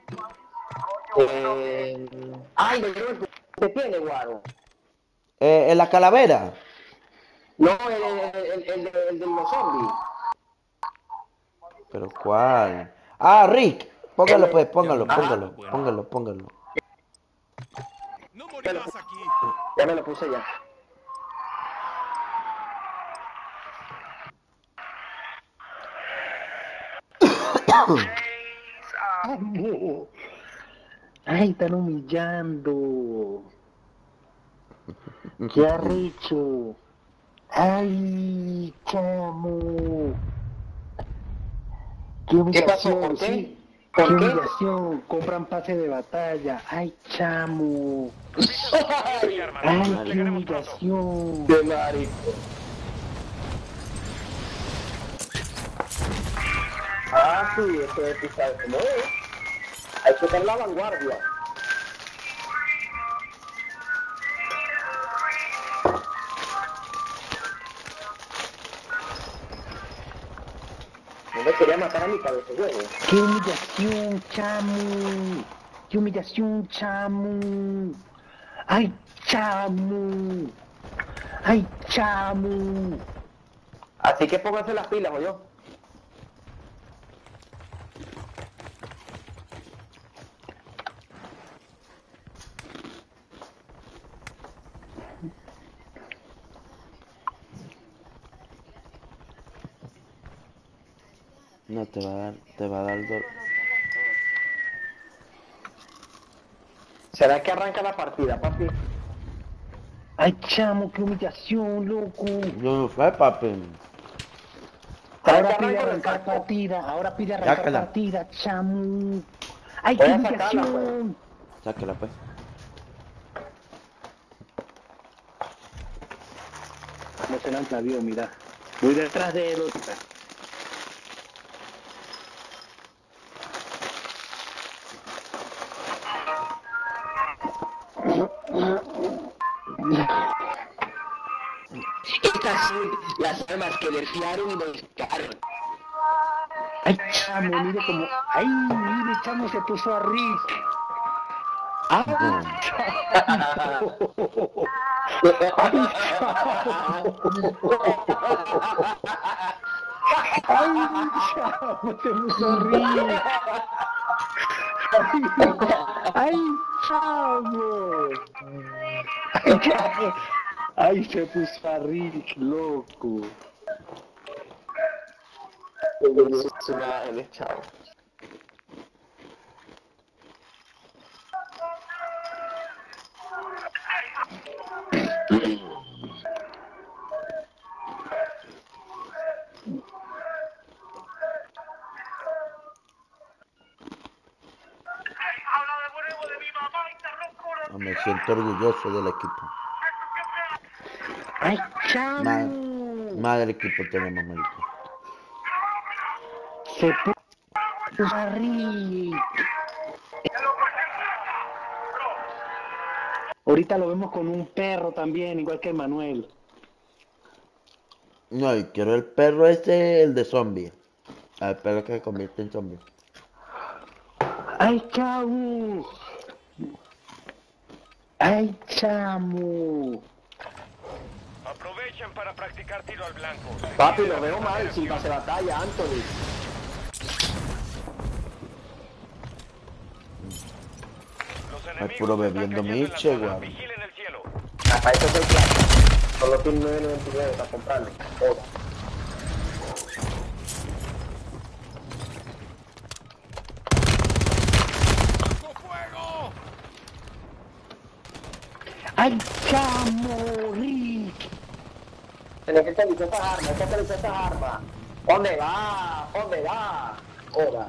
Ay, me dieron el que tiene, Guaro. ¿En la calavera? No, el de los zombies. ¿Pero cuál? Ah, Rick. Póngalo pues, póngalo. No morirás aquí. Ya me lo puse ya. Ay, están humillando. Qué arrecho. Ay, chamo. Qué humillación. ¿Qué pasó? ¿Por qué? Sí. ¿Por Qué qué? humillación. Compran pase de batalla. Ay, chamo. Ay, qué humillación. Qué marico. Ah, sí, eso es, tú sabes cómo es. Hay que estar la vanguardia. No me quería matar a mi cabeza, huevo. Qué humillación, chamo. Qué humillación, chamo. Ay, chamo. Ay, chamo. Así que pónganse las pilas, ¿o yo? No, te va a dar el dolor. ¿Será que arranca la partida, papi? Ay, chamo, qué humillación, loco. Yo no sé, papi. Ahora pide arrancar partida, partida, chamo. Ay, qué humillación. Sáquela, pues. No se lanza el avión, mira. Voy detrás de él ahorita. Estas son las armas que desfiaron y modificaron. Ay, chamo, mire como... Ay, mire, chamo, se puso a Rick. Ay, chamo. Ay, chamo. Ay, chamo, se puso a Rick. Ay, chamo. Ay, chamo. Ay, se puso a Rick, loco. Chao. Me siento orgulloso del equipo. Ay, chamo. Madre equipo tenemos, marico. Se puso a Rick. Ahorita lo vemos con un perro también, igual que Manuel. No, y quiero el perro ese, el de zombie. El perro que se convierte en zombie. ¡Ay, chamo! ¡Ay, chamo! Aprovechen para practicar tiro al blanco. Papi, lo veo mal, sin pase batalla, Anthony. Hay puro bebiendo miche, guau. Vigilen el cielo. Hasta eso es el plan. Solo tiene 9.99 para comprarlo. Todo. ¡Ay, chamo! ¡Rick! Tenés que actualizar esas armas, hay que actualizar esas armas. ¿Dónde va? ¿Dónde va? Hola.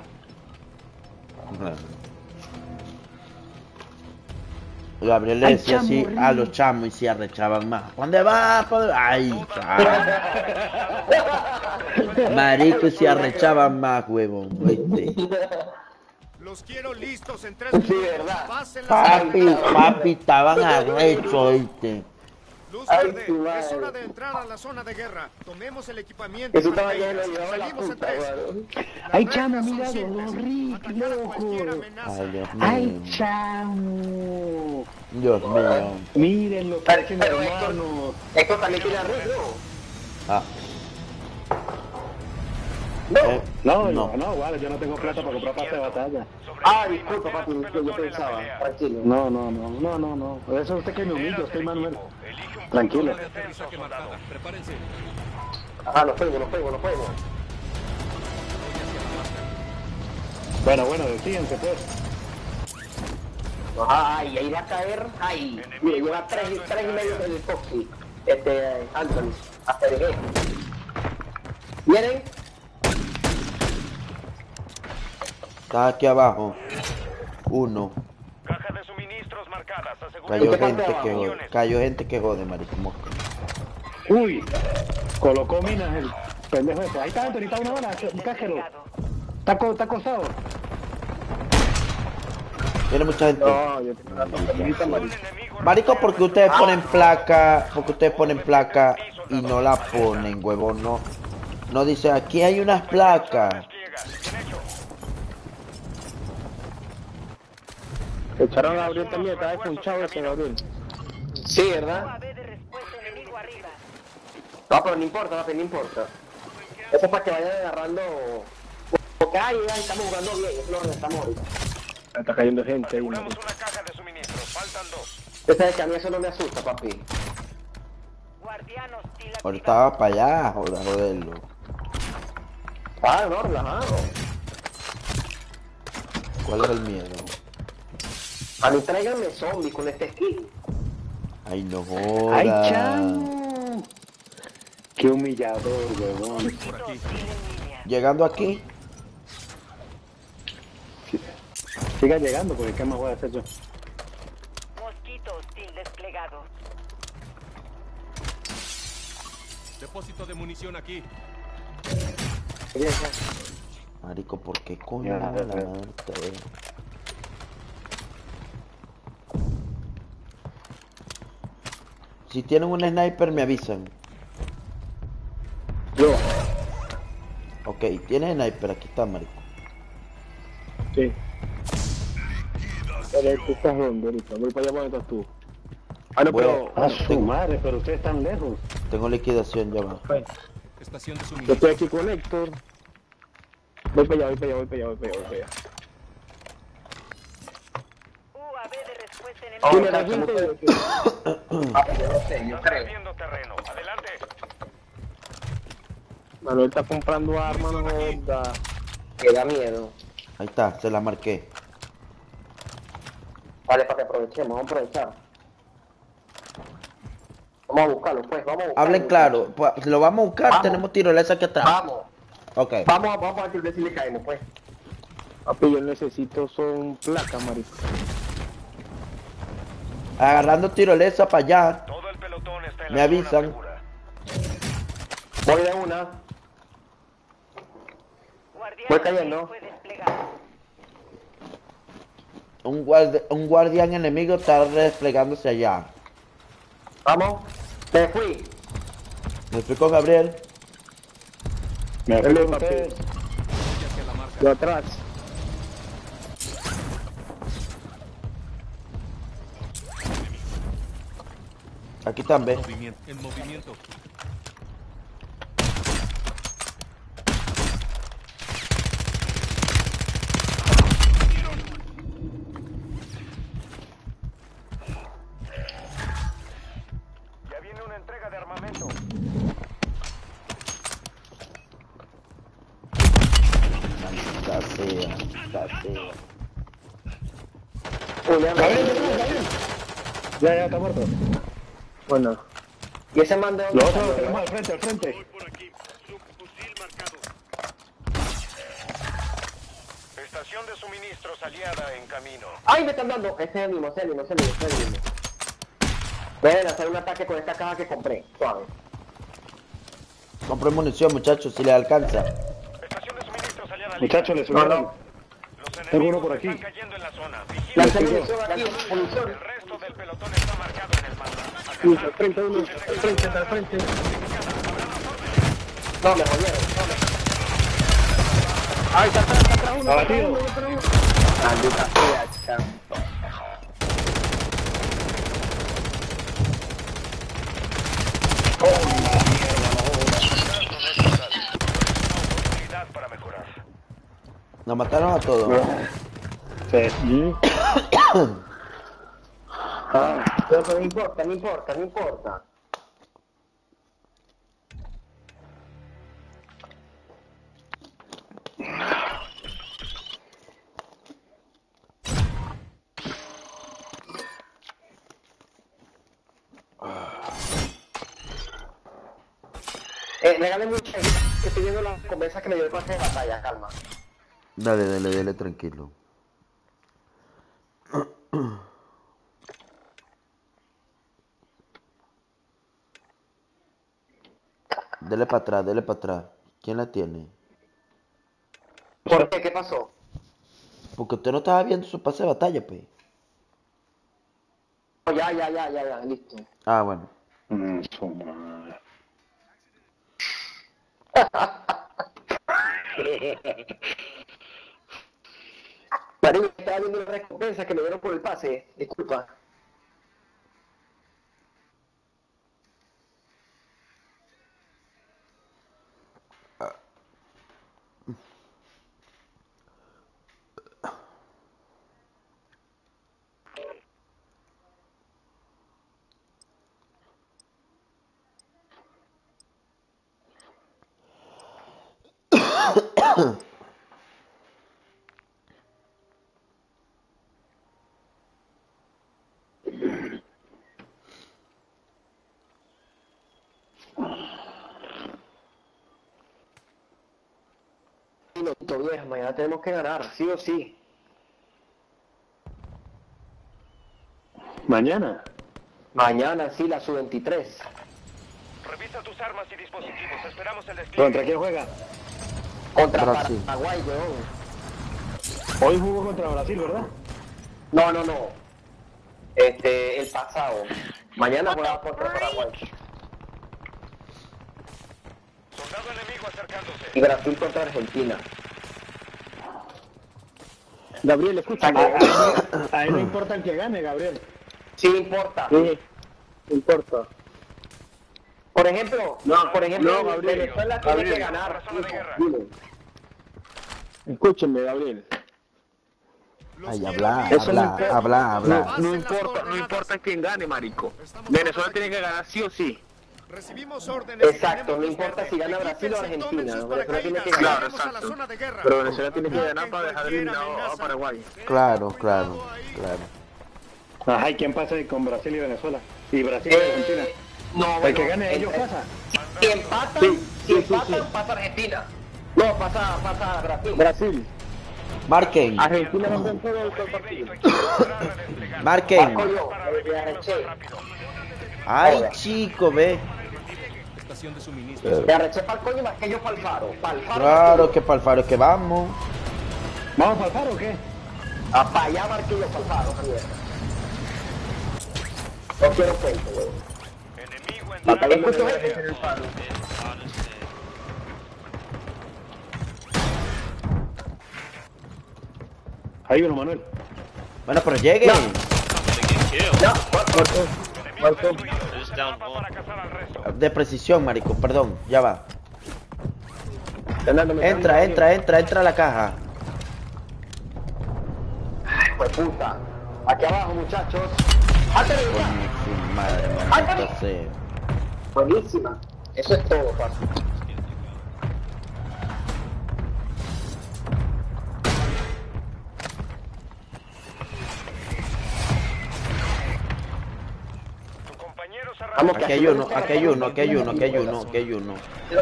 Gabriel le decía así a los chamos y se arrechaban más. ¿Dónde va? Ay, marico, se arrechaban más, huevón. Los quiero listos en 3 minutos. Sí, verdad. Papi, estaban arrechos, ¿viste? Luz verde, es hora de entrar a la zona de guerra. Tomemos el equipamiento. Eso estaba lleno de Salimos en 3. Ay, chamo, mira los Rick, loco. Ay, Dios mío. Ay, chamo. Dios mío. Miren lo que hacen, hermano. Esto también tiene arreglo. Ah. No, vale, yo no tengo plata para comprar pase de batalla. Ah, disculpa, papi, yo pensaba. Tranquilo. No. Eso es usted que me humilla, usted, Manuel. Tranquilo. Ah, lo pego. Bueno, decídense pues. Ay, ahí va a caer. Ay, mire, lleva 3,5 del Foxy. Anthony, hasta el G. ¿Vienen? Está aquí abajo. Uno. Caja de suministros marcadas. Cayó gente que jode, marico. Mosca. Uy, colocó minas el pendejo ese. Ahí está, Anthony, está una bala, cájelo. Está acosado. Tiene mucha gente. No, yo tengo una tormenta, marico. Marico, porque ustedes ponen placa, y no la ponen, huevón, no dice, aquí hay unas placas. Echaron a Gabriel también, estaba escuchado ese Gabriel. Sí, ¿verdad? No, pero no importa, papi, no importa. Eso es para que vayan agarrando... Porque ahí estamos jugando bien, eso es lo que estamos ahorita. Está cayendo gente ahí. Una caja de suministros, faltan 2. Usted sabe que a mí eso no me asusta, papi. Ahorita va para allá, joderlo. Ah, no, relajado. ¿Cuál era el miedo? A mí tráiganme zombies con este skin. Ay, no jodas. Ay, chamo. Qué humillador, huevón. Llegando aquí. Siga llegando, porque ¿qué más voy a hacer yo? Mosquito hostil desplegado. Depósito de munición aquí. Marico, ¿por qué coño la muerte? Si tienen un sniper me avisan. Yo. Ok, tiene sniper, aquí está, marico. Sí. Pero tú estás donde ahorita, voy para allá donde estás tú. Ah, no, pero... A su madre, pero ustedes están lejos. Tengo liquidación, ya va. Estación de Yo suministro. estoy aquí con Héctor. Voy para allá. UAV de respuesta enemiga. ¿Quién era la gente? Yo no sé, yo creo. Viendo terreno. Adelante. Manuel está comprando armas, no joda. Que da miedo. Ahí está, se la marqué. Vale, para que aprovechemos, vamos a aprovechar. Vamos a buscarlo, pues, vamos a buscarlo. Hablen claro, pues, si lo vamos a buscar, Vamos. tenemos tirolesa aquí atrás. Vamos. Ok. Vamos a ver si le caemos, pues. Papi, yo necesito son placas, marico. Agarrando tirolesa para allá. Todo el pelotón está en Me la zona avisan. segura. Voy de una. Voy cayendo. Un guardián enemigo está desplegándose allá. Vamos. Me fui. Me fui con Gabriel. Me Dale, acuerdo papi. ustedes. Yo atrás. Aquí también. En movimiento. Ya viene una entrega de armamento. Maldita sea. Julián, Ya, está muerto. Bueno. ¿Y ese man de dónde? Los otros lo tenemos al frente, al frente. Estación de suministros aliada en camino. ¡Ay, me están dando! Ese es el mismo. Ven a hacer un ataque con esta caja que compré. Suave. Compré munición, muchachos, si les alcanza. Estación de suministros aliada. Muchachos, le subieron. Los Tengo uno enemigos por aquí. están cayendo en la zona. La Vigila. munición aquí, munición. El resto del pelotón está marcado en el mapa. Al frente, uno. Al frente. No, me jodieron. Ay, está atrás uno. Abatido. Maldita sea, chica. Oportunidad para mejorar. Nos mataron a todos. Sí. Pero no importa. Regálame un cheque, que estoy viendo las conversas que me dio el pase de batalla, calma. Dale, tranquilo. Dele para atrás. ¿Quién la tiene? ¿Por qué? ¿Qué pasó? Porque usted no estaba viendo su pase de batalla, pues. Ya, listo. Ah, bueno. Su madre. Marín, estaba viendo la recompensa que me dieron por el pase. Disculpa. Vieja, mañana tenemos que ganar, sí o sí. ¿Mañana? Mañana sí, la sub-23. Revisa tus armas y dispositivos. Esperamos el despliegue. ¿Contra quién juega? Contra Brasil. Paraguay, weón. Hoy jugó contra Brasil, ¿verdad? No. El pasado. Mañana juega contra Paraguay. Soldado enemigo acercándose. Y Brasil contra Argentina. Gabriel, escucha. A él no importa el que gane, Gabriel. Sí importa. Sí, importa. Por ejemplo, Gabriel, Venezuela tiene que ganar. Dile. Escúchenme, Gabriel. Ay, habla. No importa quién gane, marico. Venezuela tiene que ganar sí o sí. Recibimos órdenes. Exacto, no importa si gana Brasil o Argentina. Venezuela tiene que ganar. Claro, exacto. Pero Venezuela tiene que ganar para dejar eliminado a Paraguay. Claro. Ajá, ¿y quién pasa con Brasil y Venezuela? Y Brasil y Argentina. No, El que gane ellos pasa. Si empatan, pasa Argentina. No, pasa Brasil. Brasil. Marquen. Argentina no en todo el partido. Marquen. Marco yo, me arreché. Ay, chico, ve. Me arreché para el coño más que yo para el faro. Claro que para el faro es que vamos. ¿Vamos para el faro o qué? Para allá marqué yo para el faro, mierda. No quiero cuento, güey. Enemigo Escucho gente en el faro. Ahí uno, Manuel. Bueno, pero lleguen. De precisión, marico, perdón, ya va. Entra a la caja. Pues puta. Aquí abajo, muchachos. Coño, su madre, maldita sea. Buenísima. Eso es todo, papi. Aquí hay uno, aquí hay uno, aquí hay uno, aquí hay uno, aquí hay uno.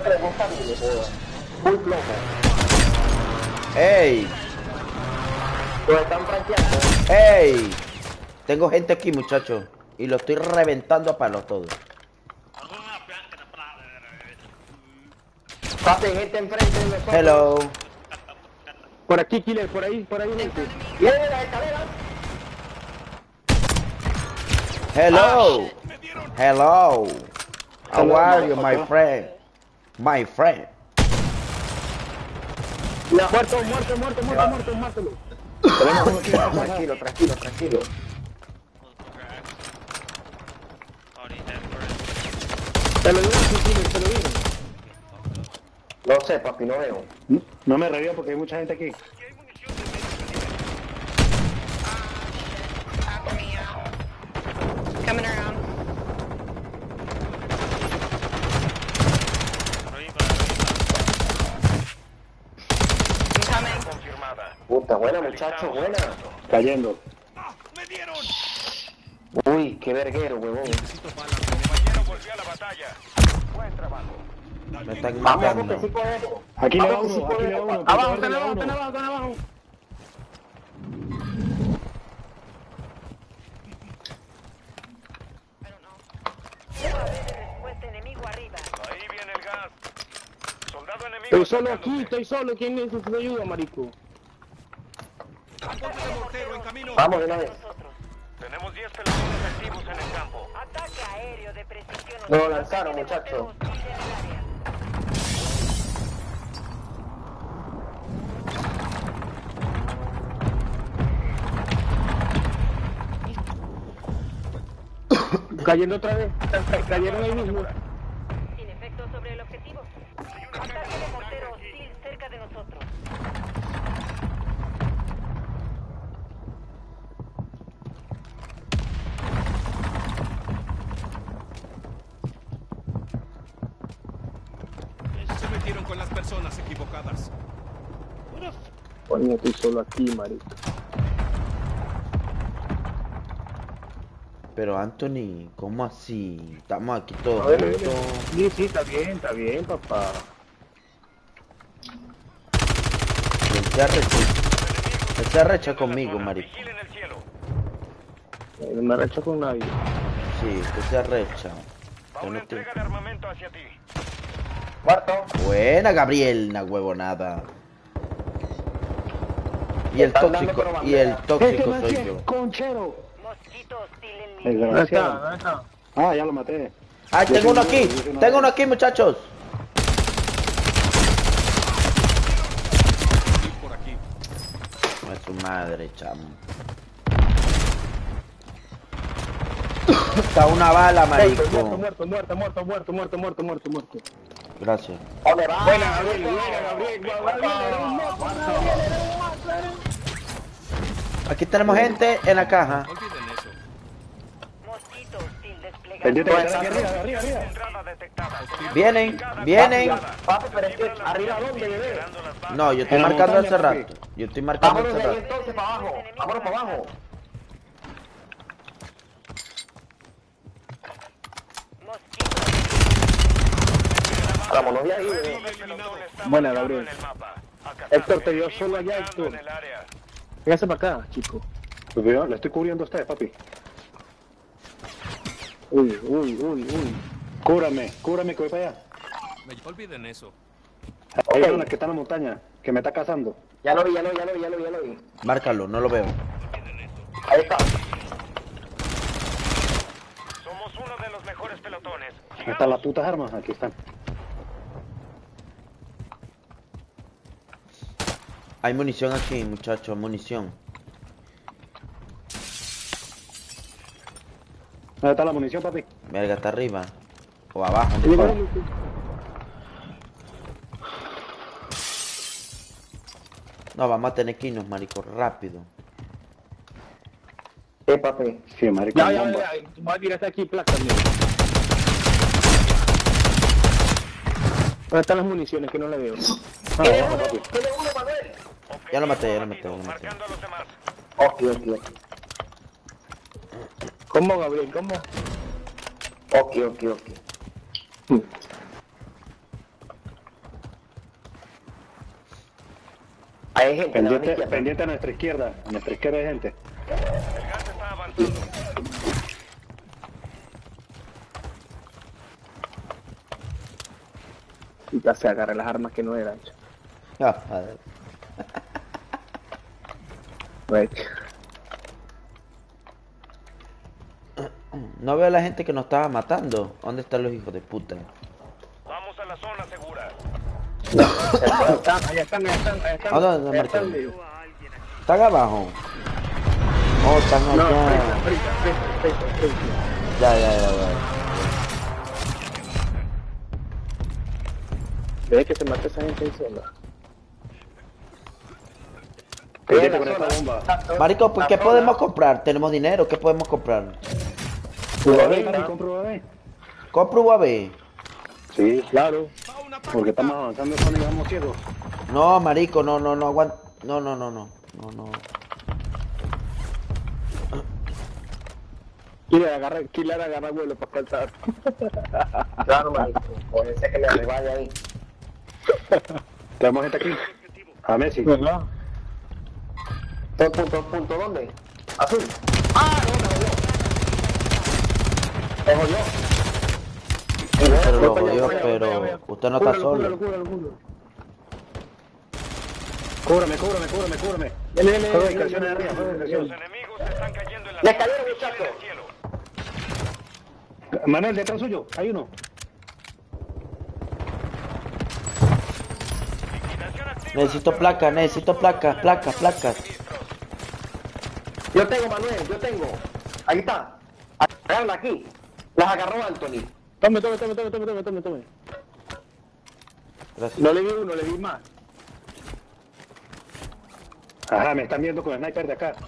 ¡Ey! ¡Ey! Tengo gente aquí, muchachos. Y lo estoy reventando a palos todo. Papi, gente enfrente de nosotros. Hello. Por aquí, killer, por ahí, gente. Viene de la escalera. Hello. Hello. How are you, my friend? My friend. No. Muerto. Tranquilo. Te lo digo, killer, te lo digo. No sé, papi, no veo. No me revivo porque hay mucha gente aquí. Coming around. I'm coming. Puta, buena, muchacho, buena. Cayendo. ¡Me dieron! Uy, qué verguero, huevón. Compañero volvió a la batalla. Buen trabajo. Me están Vamos, matando. que sí podemos. Aquí le va uno, aquí le va uno. Abajo, están abajo. Respuesta enemigo arriba. Ahí viene el gas. Soldado enemigo. Estoy solo aquí, estoy solo. ¿Quién necesita ayuda, marico? Apoyo de mortero en camino. Vamos de una vez. Tenemos 10 pelotones activos en el campo. Ataque aéreo de precisión. Lo lanzaron, muchacho. Cayendo otra vez. Cayeron ahí mismo. Sin efecto sobre el objetivo. Ataque de mortero hostil cerca de nosotros. Se metieron con las personas equivocadas. Coño, estoy solo aquí, marico. Pero Anthony, ¿cómo así? Estamos aquí todos A ver, juntos. sí, está bien, papá. Él se arrecha conmigo, marico. Vigilen el cielo. No me arrecho con nadie. Sí, usted se arrecha. Va Yo una no te- entrega de armamento hacia ti. Muerto. Buena, Gabriel, una huevonada. Y el Están dando tóxico, con y el bandera. tóxico soy yo. Conchero. Mosquito hostil en línea. ¿Dónde Desgraciado. está? Ah, ya lo maté. ¡Ay, tengo uno aquí! ¡Tengo uno aquí, muchachos! Y por aquí. No es su madre, chamo. Está una bala, marico. Muerto. Gracias. ¿Dónde va? Buena, Gabriel. Aquí tenemos gente en la caja. Olviden eso. Mosquito hostil desplegado. Pendiente que está aquí arriba. Entrada detectada. Vienen. Papi, pero es que arriba dónde, bebé. No, yo estoy En la marcando hace montaña, rato. Yo estoy marcando Vámonos hace de ahí rato. entonces para abajo. Vámonos para abajo. Mosquito. Vámonos de ahí, bebé. Buena, Gabriel. Héctor, te dio solo allá, Héctor. En el área. Véngase para acá, chico. Pues veo, le estoy cubriendo a usted, papi. Uy. Cúbrame que voy para allá. Olviden eso. Hay una que está en la montaña, que me está cazando. Ya lo vi. Márcalo, no lo veo. Ahí está. Somos uno de los mejores pelotones. Ahí están las putas armas, aquí están. Hay munición aquí, muchachos, munición. ¿Dónde está la munición, papi? Verga, está arriba. O abajo, ¿dónde está? No, vamos a tener que irnos, marico, rápido. Papi. Sí, marico. Ya. bomba. Voy a tirar aquí, placa. ¿Dónde están las municiones? Que no las veo. ¿Tiene uno, Manuel? Ya lo maté. Marcando a los demás. Ok. ¿Cómo, Gabriel? ¿Cómo? Ok. Hay gente pendiente a nuestra izquierda. A nuestra izquierda hay gente. El gas está avanzando. Y ya se agarré las armas que no eran. Joder. No veo a la gente que nos estaba matando. ¿Dónde están los hijos de puta? Vamos a la zona segura. Allá están. ¿A dónde, Marcelo? ¿Están abajo? Oh, están allá. Ya. ¿Ves que se mata esa gente ahí sola? Pendiente con esta bomba. Marico, pues ¿qué podemos comprar? Tenemos dinero, ¿qué podemos comprar? Compro UAV. ¿Compro UAV? Sí, claro. Porque estamos avanzando cuando llegamos ciegos. No, marico, no, aguanta. No. Killer agarra vuelo para faltar. Claro, marico. Puede ser que me arrebate ahí. Tenemos gente aquí. A Messi. ¿Verdad? Punto, ¿dónde? Azul. Ah, no, me jodió. Pero lo jodió, pero usted no está solo. Cúbrame. Dale. Canciones arriba, Los enemigos están cayendo en la ¡Le cayeron, muchachos! cielo. Manuel, detrás suyo, hay uno. Necesito placas. Yo tengo, Manuel, yo tengo. Ahí está. Agárrala aquí. Las agarró Anthony. Tome. Gracias. No le vi uno, le vi más. Ajá, me están viendo con el sniper de acá.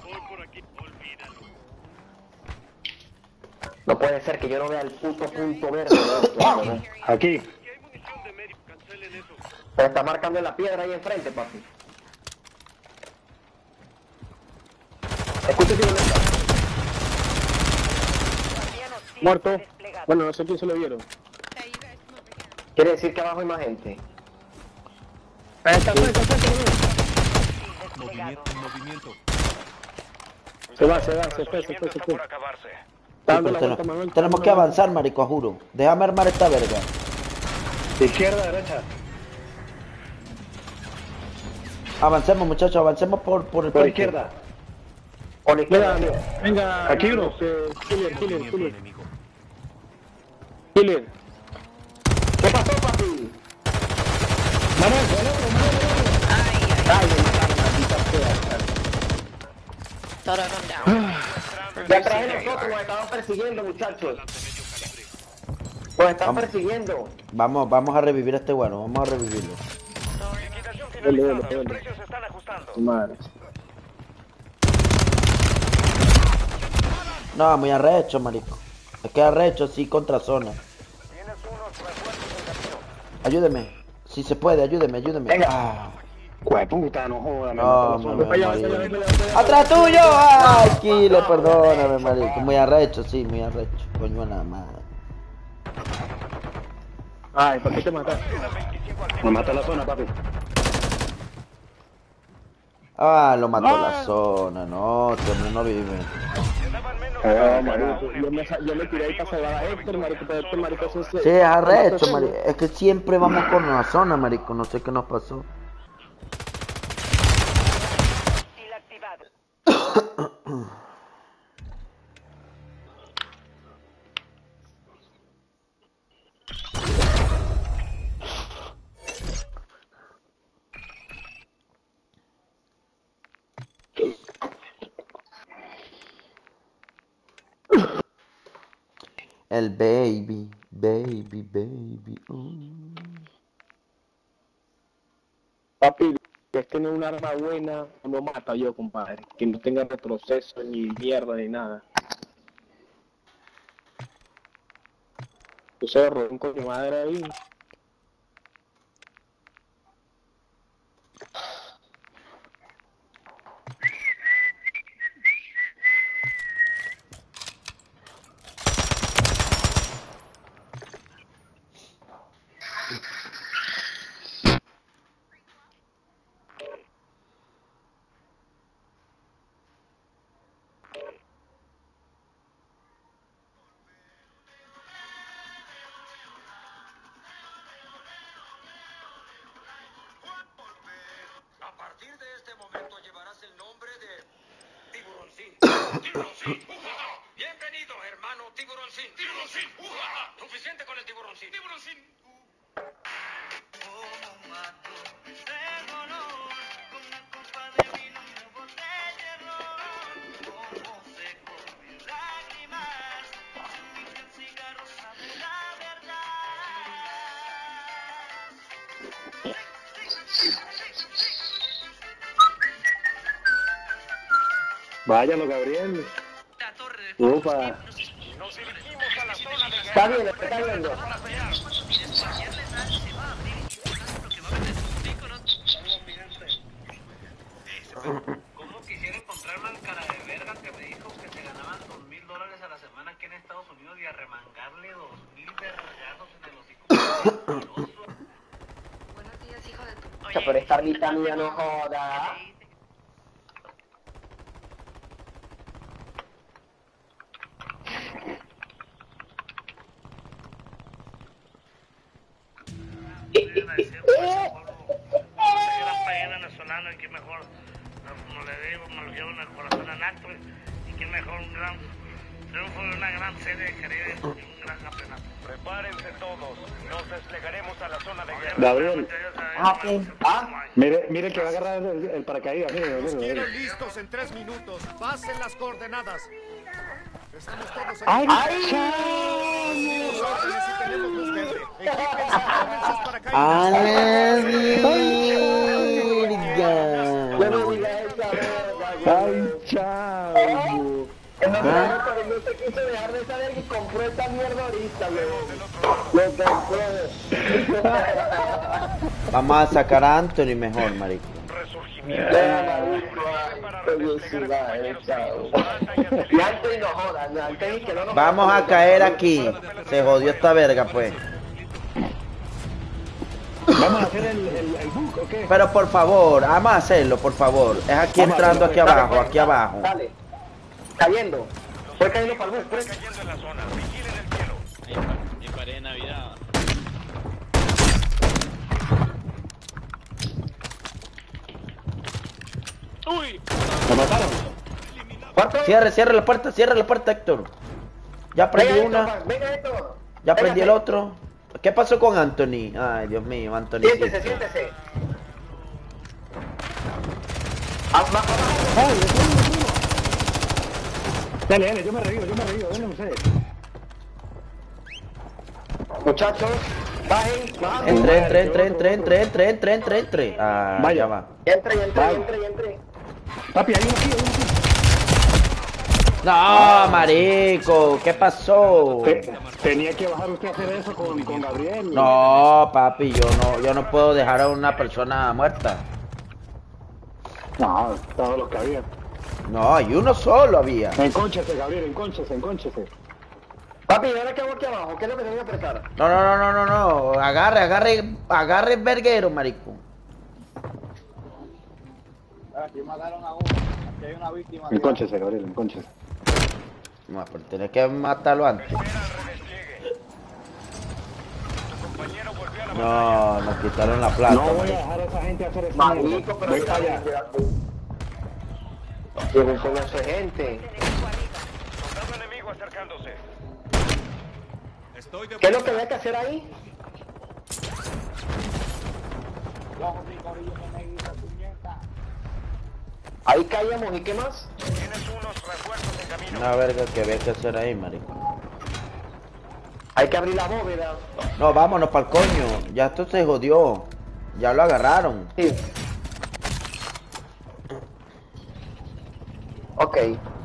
No puede ser que yo no vea el puto punto verde. Aquí. Pero está marcando en la piedra ahí enfrente, papi. Escucha que Muerto. Bueno, no sé quién se lo vieron. quiere decir que abajo hay más gente. Está. Se fue. Tenemos que avanzar, marico, juro. Déjame armar esta verga. Izquierda, derecha. Avancemos, muchachos, avancemos por el Por puente. izquierda. Por izquierda. Venga. Aquí uno. Killer. ¿Qué pasó, papi? Manuel, el otro. Ay, me mataron, maldita sea. Thought I'd gone down. Detrás de nosotros nos estaban persiguiendo, muchachos. Nos están persiguiendo. Vamos a revivir a este bueno, vamos a revivirlo. Liquidación finalizada. Los precios se están ajustando. Madre. No, muy arrecho, marico. Es que arrecho, sí, contra zona. Tienes unos refuerzos en camino. Ayúdeme. Si se puede, ayúdeme. Venga. Ah. Puta, no jodas. No, me morí. ¡Atrás tuyo! ¡Ay, Killer, perdóname, marico! Muy arrecho, sí, muy arrecho. Coño, nada más. Ay, ¿por qué te mataste? Me mata la zona, papi. Ah, lo mató la zona. No, este hombre no vive. Yo me tiré ahí para salvar a Héctor, marico, pero este marico se... Sí, es arrecho, marico. Es que siempre vamos con la zona, marico. No sé qué nos pasó. El baby. Papi, que tiene un arma buena, lo mata yo, compadre. Que no tenga retroceso, ni mierda, ni nada. Yo se robó un coño madre ahí. A partir de este momento llevarás el nombre de Tiburoncín. Tiburoncín. Bienvenido, hermano Tiburoncín. Tiburoncín. Suficiente con el Tiburoncín. Tiburoncín. Váyalo, Gabriel. Upa. Nos dirigimos a la zona de Está bien, está viendo. ¿Cómo quisiera encontrarme al cara de verga que me dijo que se ganaban $2,000 a la semana aquí en Estados Unidos y arremangarle 2,000 vergazos en el hocico? Buenos días, hijo de tu... Pero esta Rita mía no joda. Venezolano y que mejor, como le digo, me lo llevo en el corazón en acto y que mejor un gran triunfo de una gran serie de Caribe y un gran campeonato. Prepárense todos, nos desplegaremos a la zona de guerra. Gabriel. Mire que va a agarrar el paracaídas. Los quiero listos en 3 minutos. Pasen las coordenadas. Estamos todos aquí. Los órdenes y tenemos luz verde. Equípense con sus paracaídas. ¡Ay, chao! No se quiso dejar de saber y compró esta mierda ahorita, lo compró. Vamos a sacar a Anthony mejor, marico. Y Anthony no joda, Anthony que no nos... Vamos a caer aquí. Se jodió esta verga, pues. ¿Vamos a hacer el bug o qué? Pero por favor, vamos a hacerlo, por favor. Es aquí entrando aquí abajo, aquí abajo. Dale. Cayendo. Fue cayendo para el bus, pues. Cayendo en la zona, vigilen el cielo. Mi pared de Navidad. ¡Uy! ¿Me mataron? Cierre la puerta, Héctor. Ya prendí una. Venga, Héctor. Ya prendí el otro. ¿Qué pasó con Anthony? Ay, Dios mío, Anthony. Siéntese. Dale, yo me revivo, denle ustedes. Muchachos, bajen. Entre. Ah, vaya. Ya va. Entre. Papi, hay uno aquí. No, marico, ¿qué pasó? Tenía que bajar usted a hacer eso con Gabriel. No, papi, yo no puedo dejar a una persona muerta. No, todos los que había. No, hay uno solo había. Encónchese, Gabriel, encónchese. Papi, ahora que hago aquí abajo, ¿qué es lo que tengo que apretar? No. Agarre el verguero, marico. Aquí mataron a uno. Aquí hay una víctima. Encónchese, Gabriel, encónchese. No, pero tienes que matarlo antes. No, nos quitaron la plata. No voy a dejar a esa gente hacer eso. Marico, pero voy para allá. Yo no conozco gente. Soldado enemigo acercándose. ¿Qué es lo que había que hacer ahí? Ahí caíamos, ¿y qué más? Tienes unos refuerzos en camino. Una verga que había que hacer ahí, marico. Hay que abrir la bóveda. No, vámonos pa'l coño. Ya esto se jodió. Ya lo agarraron. Sí. Ok.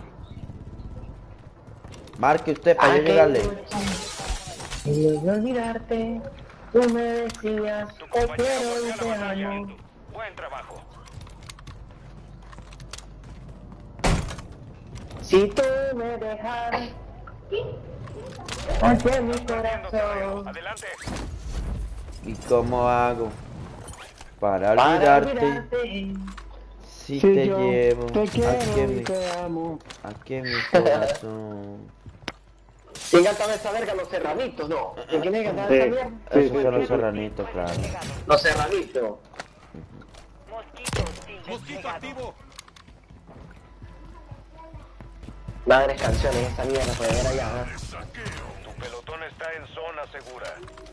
Marque usted para yo llegarle. Y luego de olvidarte, tú me decías, te quiero y te amo. Buen trabajo. Si tú me dejas, hacia mi corazón. Adelante. ¿Y cómo hago para olvidarte? Si te llevo aquí en mi corazón. ¿Quién cantaba esa verga? Los Serranitos, ¿no? ¿Quién es que cantaba esa mierda? Esos son los Serranitos, claro. Los Serranitos. Mosquito activo. Madres canciones, esa mierda, puede ver allá. Tu pelotón está en zona segura.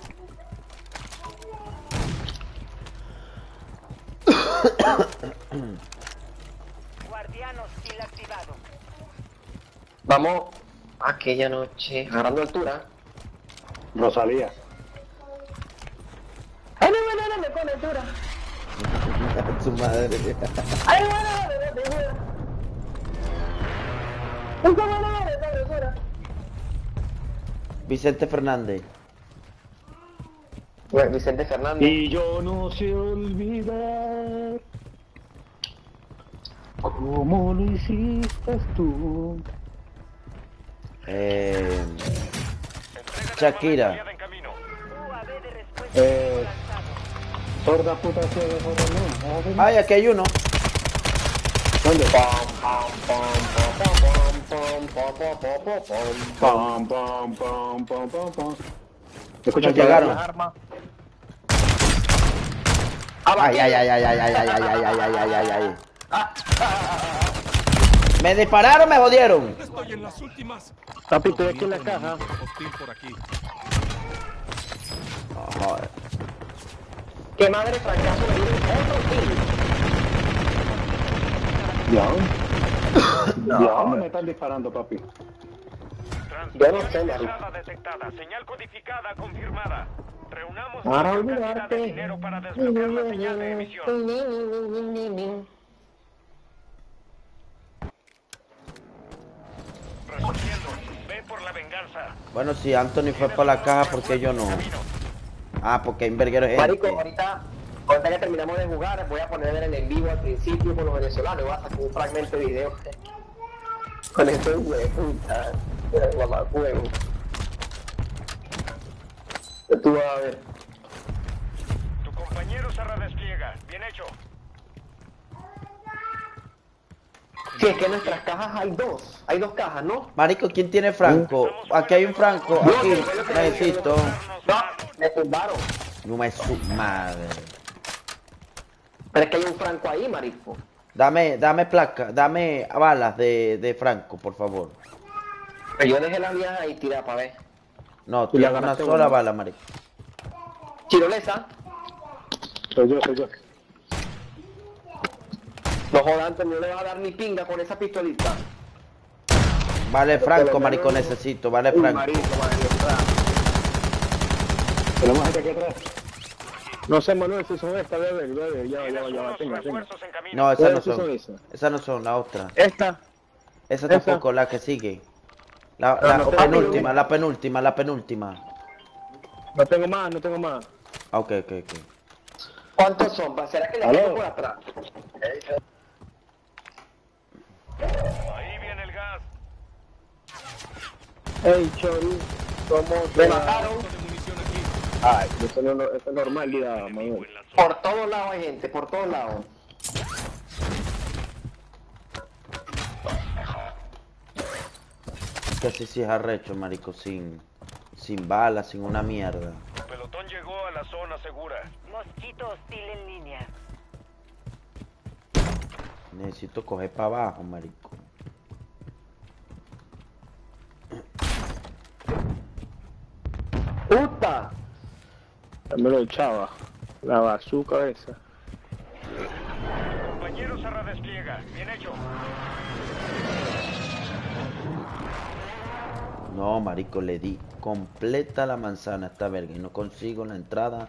Guardiano hostil activado. Vamos aquella noche, agarrando altura. Rosalía. ¡Ay, no, me con altura! Su madre. ¡Ay, no, Vicente Fernández. Bueno, Vicente Fernández. Y yo no sé olvidar cómo lo hiciste tú. Shakira. Sorda puta ciega, sorda no. Ay, aquí hay uno. ¿Dónde? Escucha, llegaron. Ay, ay, ay, ay, ay, ay, ay, ay, ay, ay, ay, ay. Me dispararon, me jodieron. Estoy en las últimas. Papi, estoy aquí en la caja. Hostil por aquí. Oh, joder. ¡Qué madre fracaso! Ya. ¿Dónde me están disparando, papi? Yo no sé, Mari. Detectada, señal codificada confirmada. Reunamos Para la cantidad de olvidarte. dinero para desbloquear la señal de emisión. Resolviendo. Ve por la venganza. Bueno, si Anthony fue para la caja, ¿por qué yo no? Ah, porque hay un verguero de gente. Marico, ahorita que terminamos de jugar, voy a poner en el vivo al principio con los venezolanos. Voy a sacar un fragmento de video con estos huevos. Mamá, huevo. Tú vas a ver. Tu compañero se redespliega. Bien hecho. Sí, es que en nuestras cajas hay dos. Hay dos cajas, ¿no? Marico, ¿quién tiene Franco? Aquí hay un Franco. Aquí necesito. No, me tumbaron. No me su madre. Pero es que hay un Franco ahí, marico. Dame placa, dame balas de Franco, por favor. Pero yo dejé las mías ahí tiradas para ver. No, tira una sola bala, marico. Chirolesa. Soy yo. No jodan, no le va a dar ni pinga con esa pistolita. Vale, Franco, marico, necesito. Vale, Franco. Tenemos gente aquí atrás. No sé, Manuel, si son estas, bebé, ya, tenga. No, esas no son. Esas no son, la otra. Esta. Esa tampoco, la que sigue. La penúltima. No tengo más. Ok. ¿Cuántos son? ¿Será que le quedo por atrás? Ahí viene el gas. Ey, Chori, ¿cómo me mataron? Ay, eso es normalidad, Manuel. Por todos lados hay gente, por todos lados. Casi sí es arrecho, marico, sin balas, sin una mierda. Tu pelotón llegó a la zona segura. Mosquito hostil en línea. Necesito coger para abajo, marico. ¡Puta! Dámelo, chava. La bazooka esa. Compañero se redespliega. Bien hecho. No, marico, le di completa la manzana a esta verga y no consigo la entrada.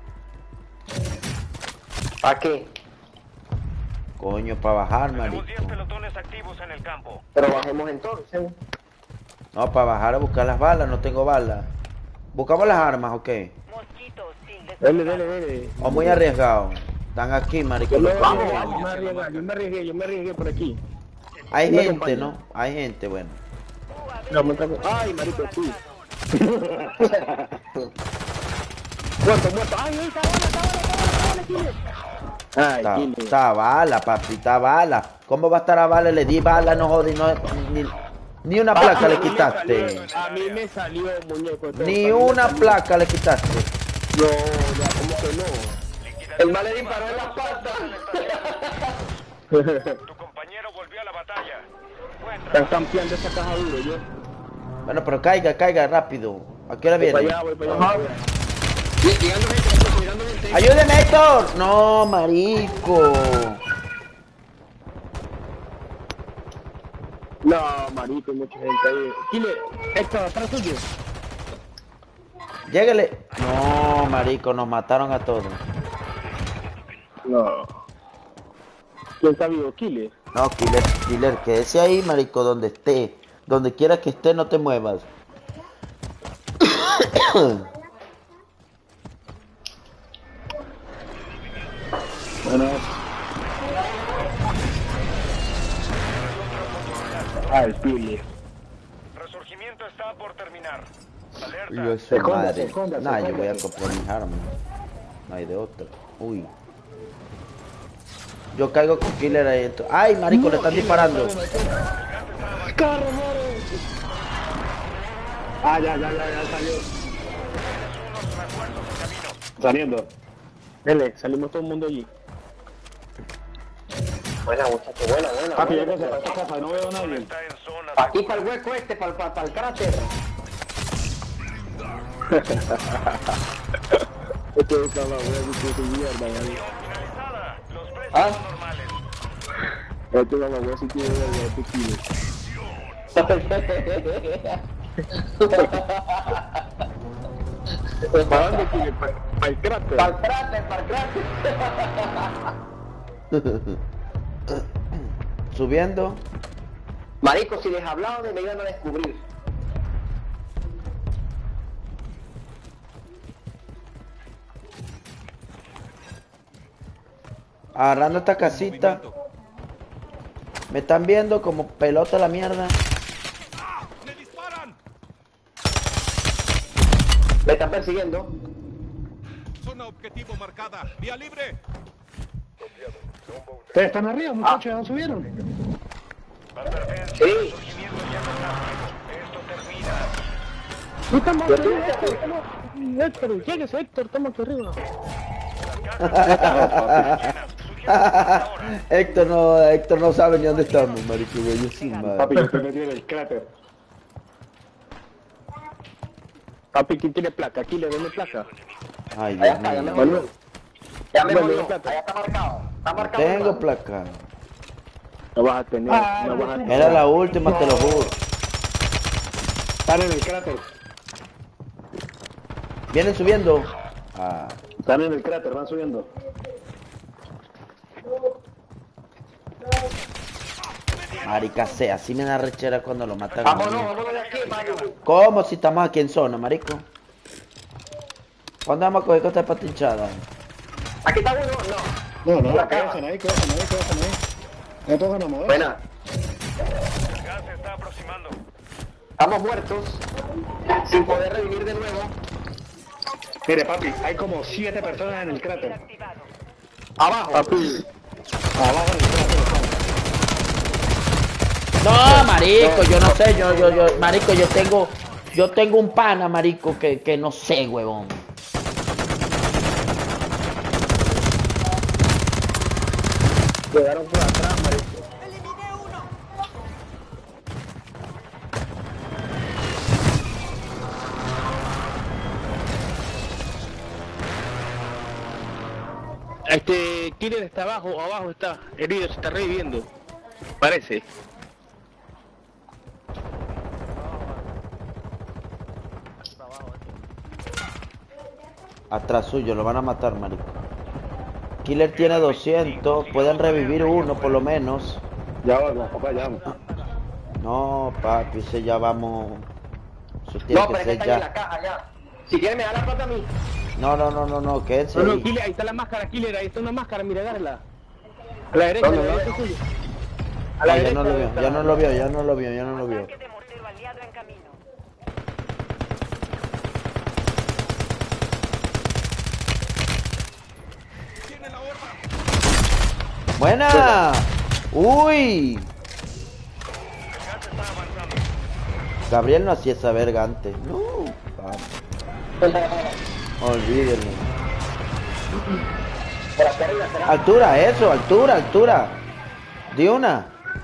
¿Para qué? Coño, para bajar, marico. Tenemos 10 pelotones activos en el campo. Pero bajemos entonces. No, para bajar a buscar las balas, no tengo balas. ¿Buscamos las armas o qué? Mosquito hostil de Dale. O muy arriesgado. Están aquí, marico. Yo me arriesgué por aquí. Hay gente, ¿no? Hay gente, bueno. No, ay, marico, tú. Muerto. Ay, está bala, Killer. Ay, está bala, papi, está bala. ¿Cómo va a estar a bala? Le di bala, no jode, ni una placa le quitaste. A mí me salió muñeco. Ni una placa le quitaste. No, ¿cómo que no? El mal le disparó en la pata. Tu compañero volvió a la batalla. Están campeando esa caja duro, yo. Bueno, pero caiga rápido. ¿A qué hora viene? Voy para allá. Llegando gente. ¡Ayúdeme, Héctor! No, marico. No, marico, hay mucha gente ahí. Killer, Héctor, atrás tuyo. Lléguele. No, marico, nos mataron a todos. No. ¿Quién está vivo? ¿Killer? No, Killer, quédese ahí, marico, donde esté. Donde quiera que esté, no te muevas. Bueno. Ay, Killer. Resurgimiento está por terminar. Alerta. Yo soy madre. Nah, yo voy a comprar mis armas. No hay de otra. Uy. Yo caigo con Killer ahí. ¡Ay, marico, le están disparando! ¡Carro, ya salió. Saliendo. Dele, salimos todo el mundo allí. Buena, muchacho, buena. Papi, ya que se pasó casa, no veo a nadie. Aquí para el hueco este, para el cráter. Esto es la wea que mierda, marico. ¿Ah? Esto es la wea si quiere ver este Killer. ¿Para dónde, Killer? ¿Para el cráter? Para el cráter. Subiendo. Marico, si les hablaba me iban a descubrir. Agarrando esta casita. Me están viendo como pelota la mierda. ¡Me disparan! Me están persiguiendo. Zona objetivo marcada. Vía libre. ¿Ustedes están arriba, muchachos? ¿Ya subieron? Sí. No estamos arriba, Héctor, lléguese, Héctor, estamos aquí arriba. Héctor no sabe ni dónde estamos, marico, güey, yo soy madre. Papi, yo estoy metido en el cráter. Papi, ¿quién tiene placa? Aquí le denme placa. Ay, Dios mío. Ya me volvió. Allá está marcado. Está marcado. Tengo placa. No vas a tener, no vas a tener. Era la última, te lo juro. Están en el cráter. Vienen subiendo. Están en el cráter, van subiendo. Marica sea, así me da rechera cuando lo matan. Vámonos de aquí, Mario. ¿Cómo si estamos aquí en zona, marico? ¿Cuándo vamos a coger costa de pata hinchada? ¿Aquí está uno? No. No, quédense ahí. No tocan a mover. Buena. El gas se está aproximando. Estamos muertos. Sin poder revivir de nuevo. Mire, papi, hay como 7 personas en el cráter. Abajo. Papi. Abajo del cráter. No, marico, yo no sé, marico, yo tengo un pana, marico, que no sé, huevón. Llegaron por atrás, marico. Killer está abajo está, herido, se está reviviendo. Parece. Atrás suyo, lo van a matar, marico. Killer tiene 200, pueden revivir uno por lo menos. Ya vamos, papá, ya vamos. No, papi, ese ya vamos. Eso tiene que ser está ya. en la caja ya. Si quieres me da la plata a mí. No, quédense No, ahí. Killer, ahí está la máscara, Killer, ahí está una máscara, mira, agárrala. A la derecha, tuyo. A la derecha. Ya no lo vio. Ataque de mortero aliado en camino. ¡Buena! ¡Uy! Gabriel no hacía esa verga antes. No. Olvídenlo. Altura, eso, altura, altura. De una.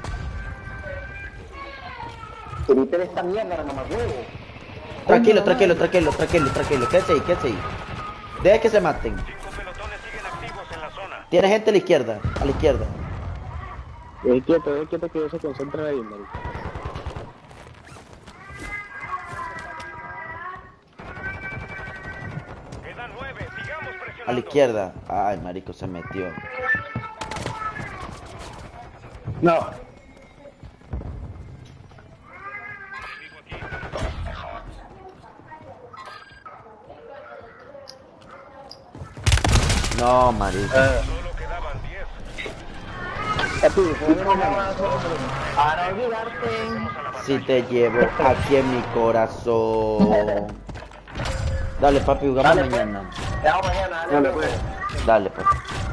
Ahorita esta mierda, mamá huevo. Tranquilo. Quédese ahí. Deja que se maten. Tiene gente a la izquierda. Es quieto que ellos se concentran ahí, marico. A la izquierda. Ay, marico, se metió. No. No, marico. Para olvidarte. Si te llevo aquí en mi corazón. Dale, papi, jugamos mañana. Te hago mañana, dale. Dale, papi.